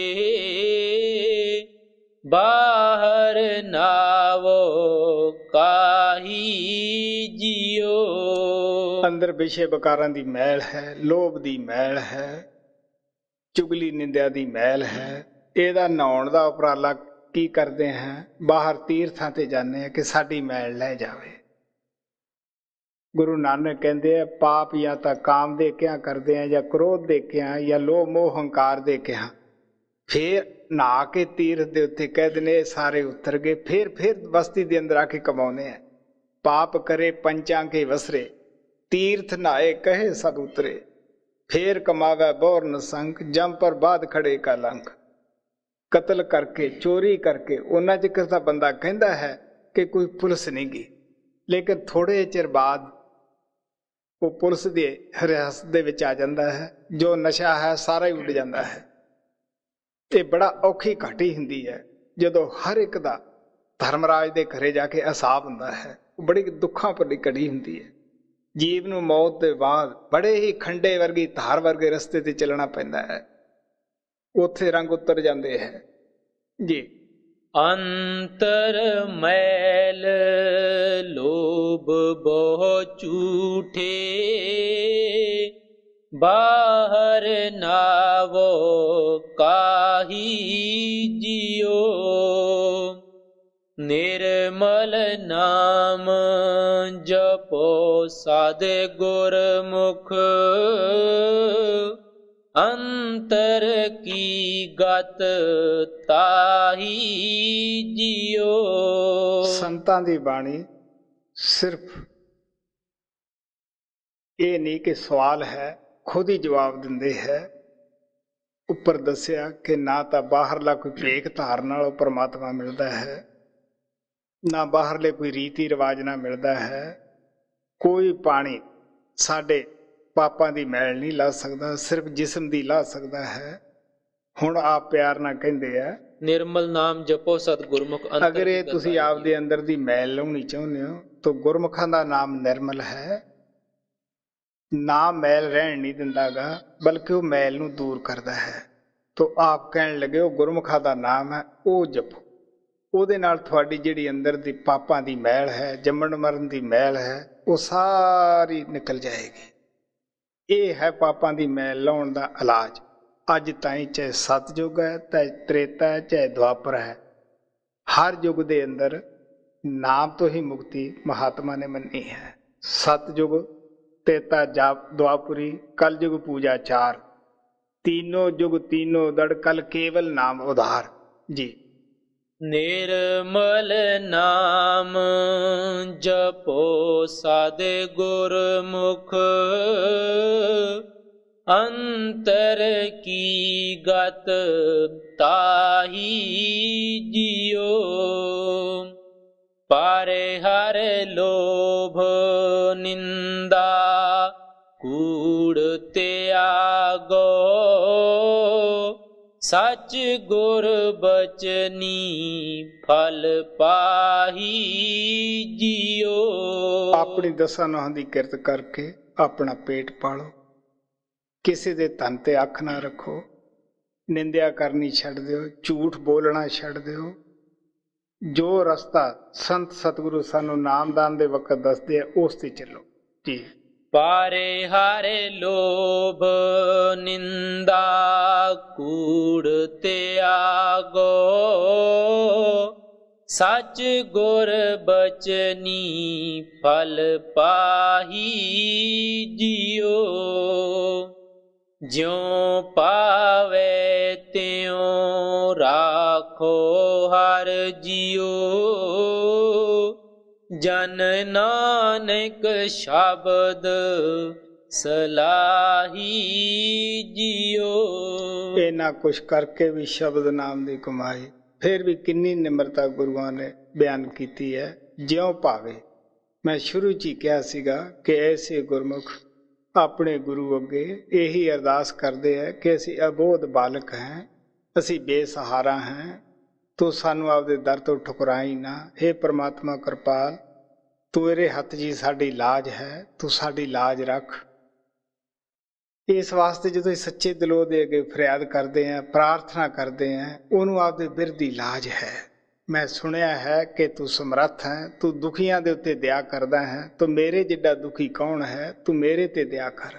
बाहर नावो काही जियो। अंदर विषय विकारां दी मैल है, लोभ दी मैल है, चुगली निंदा दी मैल है। ਇਹਦਾ ਨਹਾਉਣ ਦਾ ਉਪਰਾਲਾ ਕੀ ਕਰਦੇ हैं, बाहर तीर्थां ते जाने हैं कि साडी मैल लै जावे। गुरु नानक कहते हैं पाप या तो काम दे के करते हैं, या क्रोध दे के या लोभ मोह हंकार दे के। फिर नहा के तीर्थ दे उत्ते कह देने सारे उतर गए, फिर फिर बस्ती दे अंदर आके कमाउने हैं। पाप करे पंचां के वसरे, तीर्थ नहाए कहे सब उतरे। फिर कमावे बोर नसंक, जम पर बाद खड़े का लंक। कतल करके चोरी करके उन्ना चिकर दा बंदा कहता है कि कोई पुलिस नहीं गई, लेकिन थोड़े चिर बाद वो पुलिस दे हिरासत दे विच आ जाता है। जो नशा है सारा ही उड़ जाता है। ये बड़ा औखी घाटी हुंदी है जदों हर एक दा ਧਰਮਰਾਜ ਦੇ ਘਰੇ ਜਾ ਕੇ ਅਸਾਬ ਹੁੰਦਾ ਹੈ। ਉਹ ਬੜੀ ਦੁੱਖਾਂ ਭਰੀ ਘੜੀ ਹੁੰਦੀ ਹੈ। ਜੀਵ ਨੂੰ ਮੌਤ ਦੇ ਬਾਅਦ ਬੜੇ ਹੀ ਖੰਡੇ ਵਰਗੀ ਧਾਰ ਵਰਗੇ ਰਸਤੇ ਤੇ ਚੱਲਣਾ ਪੈਂਦਾ ਹੈ। ਉੱਥੇ ਰੰਗ ਉਤਰ ਜਾਂਦੇ ਹੈ ਜੀ। ਅੰਤਰ ਮੈਲ ਲੋਭ ਬਹੁ ਝੂਠੇ, ਬਾਹਰ ਨਾਵੋ ਕਾਹੀ ਜਿਉ। ਨਿਰਮਲ ਨਾਮ ਜਪੋ ਸਾਧ ਗੁਰਮੁਖ, ਅੰਤਰ ਕੀ ਗਤ ਤਾਹੀ ਜਿਉ। ਸੰਤਾਂ ਦੀ ਬਾਣੀ ਸਿਰਫ ਇਹ ਨਹੀਂ ਕਿ ਸਵਾਲ ਹੈ, ਖੁਦ ਹੀ ਜਵਾਬ ਦਿੰਦੇ ਹੈ। ਉੱਪਰ ਦੱਸਿਆ ਕਿ ਨਾ ਤਾਂ ਬਾਹਰਲਾ ਕੋਈ ਭੇਖ ਧਾਰਨ ਨਾਲ ਪਰਮਾਤਮਾ ਮਿਲਦਾ ਹੈ, ਨਾ ਬਾਹਰਲੇ ਕੋਈ ਰੀਤੀ ਰਿਵਾਜ ਨਾਲ ਮਿਲਦਾ ਹੈ। ਕੋਈ ਪਾਣੀ ਸਾਡੇ ਪਾਪਾਂ ਦੀ ਮੈਲ ਨਹੀਂ ਲਾ ਸਕਦਾ, ਸਿਰਫ ਜਿਸਮ ਦੀ ਲਾ ਸਕਦਾ ਹੈ। ਹੁਣ ਆਪ ਪਿਆਰ ਨਾਲ ਕਹਿੰਦੇ ਆ, ਨਿਰਮਲ ਨਾਮ ਜਪੋ ਸਤ ਗੁਰਮੁਖ। ਅਗਰ ਇਹ ਤੁਸੀਂ ਆਪਦੇ ਅੰਦਰ ਦੀ ਮੈਲ ਲਾਉਣੀ ਚਾਹੁੰਦੇ ਹੋ ਤਾਂ ਗੁਰਮੁਖਾਂ ਦਾ ਨਾਮ ਨਿਰਮਲ ਹੈ। ਨਾਮ ਮੈਲ ਰਹਿਣ ਨਹੀਂ ਦਿੰਦਾ ਗਾ, ਬਲਕਿ ਉਹ ਮੈਲ ਨੂੰ ਦੂਰ ਕਰਦਾ ਹੈ। ਤਾਂ ਆਪ ਕਹਿਣ ਲੱਗੇ ਉਹ ਗੁਰਮੁਖਾਂ ਦਾ ਨਾਮ ਹੈ, ਉਹ ਜਪੋ। ਉਹਦੇ ਨਾਲ ਤੁਹਾਡੀ ਜਿਹੜੀ ਅੰਦਰ ਦੀ ਪਾਪਾਂ ਦੀ ਮੈਲ ਹੈ, ਜੰਮਣ ਮਰਨ ਦੀ ਮੈਲ ਹੈ, ਉਹ ਸਾਰੀ ਨਿਕਲ ਜਾਏਗੀ। ਇਹ ਹੈ ਪਾਪਾਂ ਦੀ ਮੈਲ ਲਾਉਣ ਦਾ ਇਲਾਜ। ਅੱਜ ਤਾਈਂ ਚਾਹੇ ਸਤਯੁਗ ਹੈ, ਚਾਹੇ ਤ੍ਰੇਤਾ ਹੈ, ਚਾਹੇ ਦੁਆਪਰ ਹੈ, ਹਰ ਯੁੱਗ ਦੇ ਅੰਦਰ ਨਾਮ ਤੋਂ ਹੀ ਮੁਕਤੀ ਮਹਾਤਮਾ ਨੇ ਮੰਨੀ ਹੈ। ਸਤਯੁਗ, ਤ੍ਰੇਤਾ, ਦੁਆਪੁਰੀ, ਕਲਯੁਗ ਪੂਜਾ ਚਾਰ, तीनों युग तीनों दड़ कल केवल नाम उधार जी। निर्मल नाम जपो साध गुरमुख, अंतर की गत ताही जियो। पारे हर लोभ निंदा कूड़ त्यागो, सच गुर बचनी फल पाही जियो। अपनी दसा नौं दी किरत करके अपना पेट पालो, किसी दे धन ते अख ना रखो, निंदिया करनी छड़ दिओ, झूठ बोलना छड़ दिओ। जो रस्ता संत सतगुरु सानू नामदान दे वक्त दसदे आ उस ते चलो जी। पारे हारे लोभ निंदा कूड़ त्यागो, सच गुर बचनी फल पाही जियो। ज्यों पावे त्यों राखो हर जियो, जन नानक शब्द सलाही जियो। इना कुछ करके भी शब्द नाम दी कमाई, फिर भी किन्नी निम्रता गुरुआं ने बयान की है। ज्यों भावे, मैं शुरू च ही कहा सीगा कि ऐसे गुरमुख अपने गुरु अगे यही अरदास करते हैं कि असी अबोध बालक हैं, असी बेसहारा हैं, तू सानू आपदे दर तो ठुकराई ना। हे परमात्मा कृपाल, तेरे हथ जी साडी लाज है, तू साडी लाज रख। इस वास्ते जो सच्चे दिलों दे अगे फरियाद करते हैं, प्रार्थना करते हैं, उन्होंने आपदे बिरध दी लाज है। मैं सुनिया है कि तू समर्थ है, तू दुखियां दे उत्ते दया करदा है, तो मेरे जिड्डा दुखी कौन है, तू मेरे ते दया कर।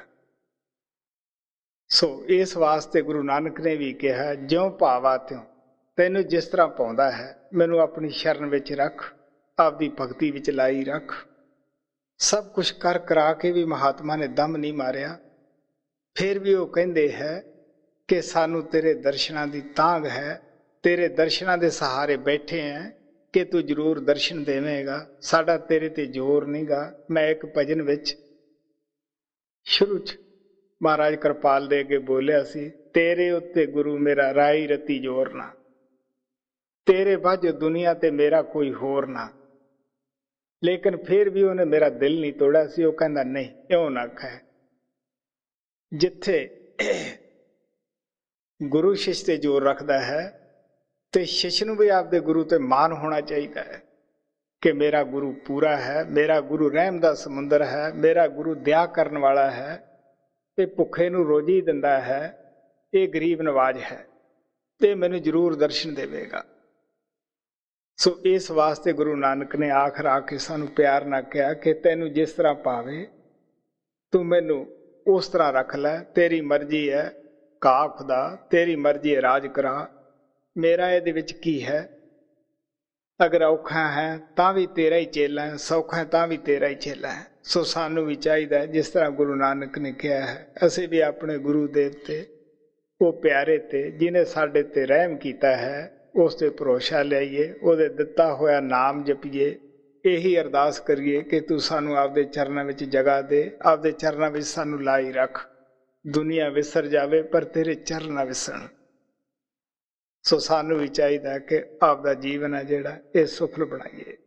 सो इस वास्ते गुरु नानक ने भी कहा, ज्यों भावा त्यों, तैनू जिस तरह पाउंदा है मैनू अपनी शरण विच रख, आपदी भगती विच लाई रख। सब कुछ कर करा के भी महात्मा ने दम नहीं मारिया। फिर भी वो कहंदे है कि सानू तेरे दर्शनां दी तांग है, तेरे दर्शनां दे सहारे बैठे हैं कि तू जरूर दर्शन देवेगा, साडा तेरे ते जोर नहीं गा। मैं एक भजन विच शुरू च महाराज कृपाल दे अगे बोलिया सी, तेरे उत्ते गुरु मेरा राई रती जोर ना, तेरे बाझ दुनिया ते मेरा कोई होर ना। लेकिन फिर भी उन्हें मेरा दिल नहीं तोड़ा सी। वो कहंदा नहीं, इउं ना कह। जिथे गुरु शिष्य ते जोर रखदा है, ਤੇ ਸ਼ਿਸ਼ ਨੂੰ ਵੀ ਆਪਦੇ ਗੁਰੂ ਤੇ ਮਾਣ ਹੋਣਾ ਚਾਹੀਦਾ ਹੈ ਕਿ ਮੇਰਾ ਗੁਰੂ ਪੂਰਾ ਹੈ, ਮੇਰਾ ਗੁਰੂ ਰਹਿਮ ਦਾ ਸਮੁੰਦਰ ਹੈ, ਮੇਰਾ ਗੁਰੂ ਦਇਆ ਕਰਨ ਵਾਲਾ ਹੈ, ਇਹ ਭੁੱਖੇ ਨੂੰ ਰੋਜੀ ਦਿੰਦਾ ਹੈ, ਇਹ ਗਰੀਬ ਨਵਾਜ ਹੈ, ਤੇ ਮੈਨੂੰ ਜ਼ਰੂਰ ਦਰਸ਼ਨ ਦੇਵੇਗਾ। ਸੋ ਇਸ ਵਾਸਤੇ ਗੁਰੂ ਨਾਨਕ ਨੇ ਆਖਰ ਆ ਕੇ ਸਾਨੂੰ ਪਿਆਰ ਨਾਲ ਕਿਹਾ ਕਿ ਤੈਨੂੰ ਜਿਸ ਤਰ੍ਹਾਂ ਭਾਵੇ ਤੂੰ ਮੈਨੂੰ ਉਸ ਤਰ੍ਹਾਂ ਰੱਖ ਲੈ, ਤੇਰੀ ਮਰਜ਼ੀ ਹੈ ਕਾ ਖੁਦਾ, ਤੇਰੀ ਮਰਜ਼ੀ ਹੈ ਰਾਜ ਕਰਾ, ਮੇਰਾ ਇਹਦੇ ਵਿੱਚ ਕੀ ਹੈ। ਅਗਰ ਔਖਾ ਹੈ ਤਾਂ ਵੀ ਤੇਰਾ ਹੀ ਚੇਲਾ ਹੈ, ਸੌਖਾ ਹੈ ਤਾਂ ਵੀ ਤੇਰਾ ਹੀ ਚੇਲਾ ਹੈ। ਸੋ ਸਾਨੂੰ ਵੀ ਚਾਹੀਦਾ ਜਿਸ ਤਰ੍ਹਾਂ ਗੁਰੂ ਨਾਨਕ ਨੇ ਕਿਹਾ ਹੈ, ਅਸੀਂ ਵੀ ਆਪਣੇ ਗੁਰੂ ਦੇਵ ਤੇ, ਉਹ ਪਿਆਰੇ ਤੇ ਜਿਹਨੇ ਸਾਡੇ ਤੇ ਰਹਿਮ ਕੀਤਾ ਹੈ, ਉਸ ਤੇ ਭਰੋਸਾ ਲਿਆਈਏ, ਉਹਦੇ ਦਿੱਤਾ ਹੋਇਆ ਨਾਮ ਜਪੀਏ, ਇਹੀ ਅਰਦਾਸ ਕਰੀਏ ਕਿ ਤੂੰ ਸਾਨੂੰ ਆਪਦੇ ਚਰਨਾਂ ਵਿੱਚ ਜਗ੍ਹਾ ਦੇ, ਆਪਦੇ ਚਰਨਾਂ ਵਿੱਚ ਸਾਨੂੰ ਲਾਈ ਰੱਖ। ਦੁਨੀਆ ਵਿਸਰ ਜਾਵੇ ਪਰ ਤੇਰੇ ਚਰਨ ਨਾ ਵਿਸਰਨ। ਸੋ ਸਾਨੂੰ ਵੀ ਚਾਹੀਦਾ ਕਿ ਆਪਦਾ ਜੀਵਨ ਹੈ ਜਿਹੜਾ ਇਹ ਸੁਖਲ ਬਣਾਈਏ।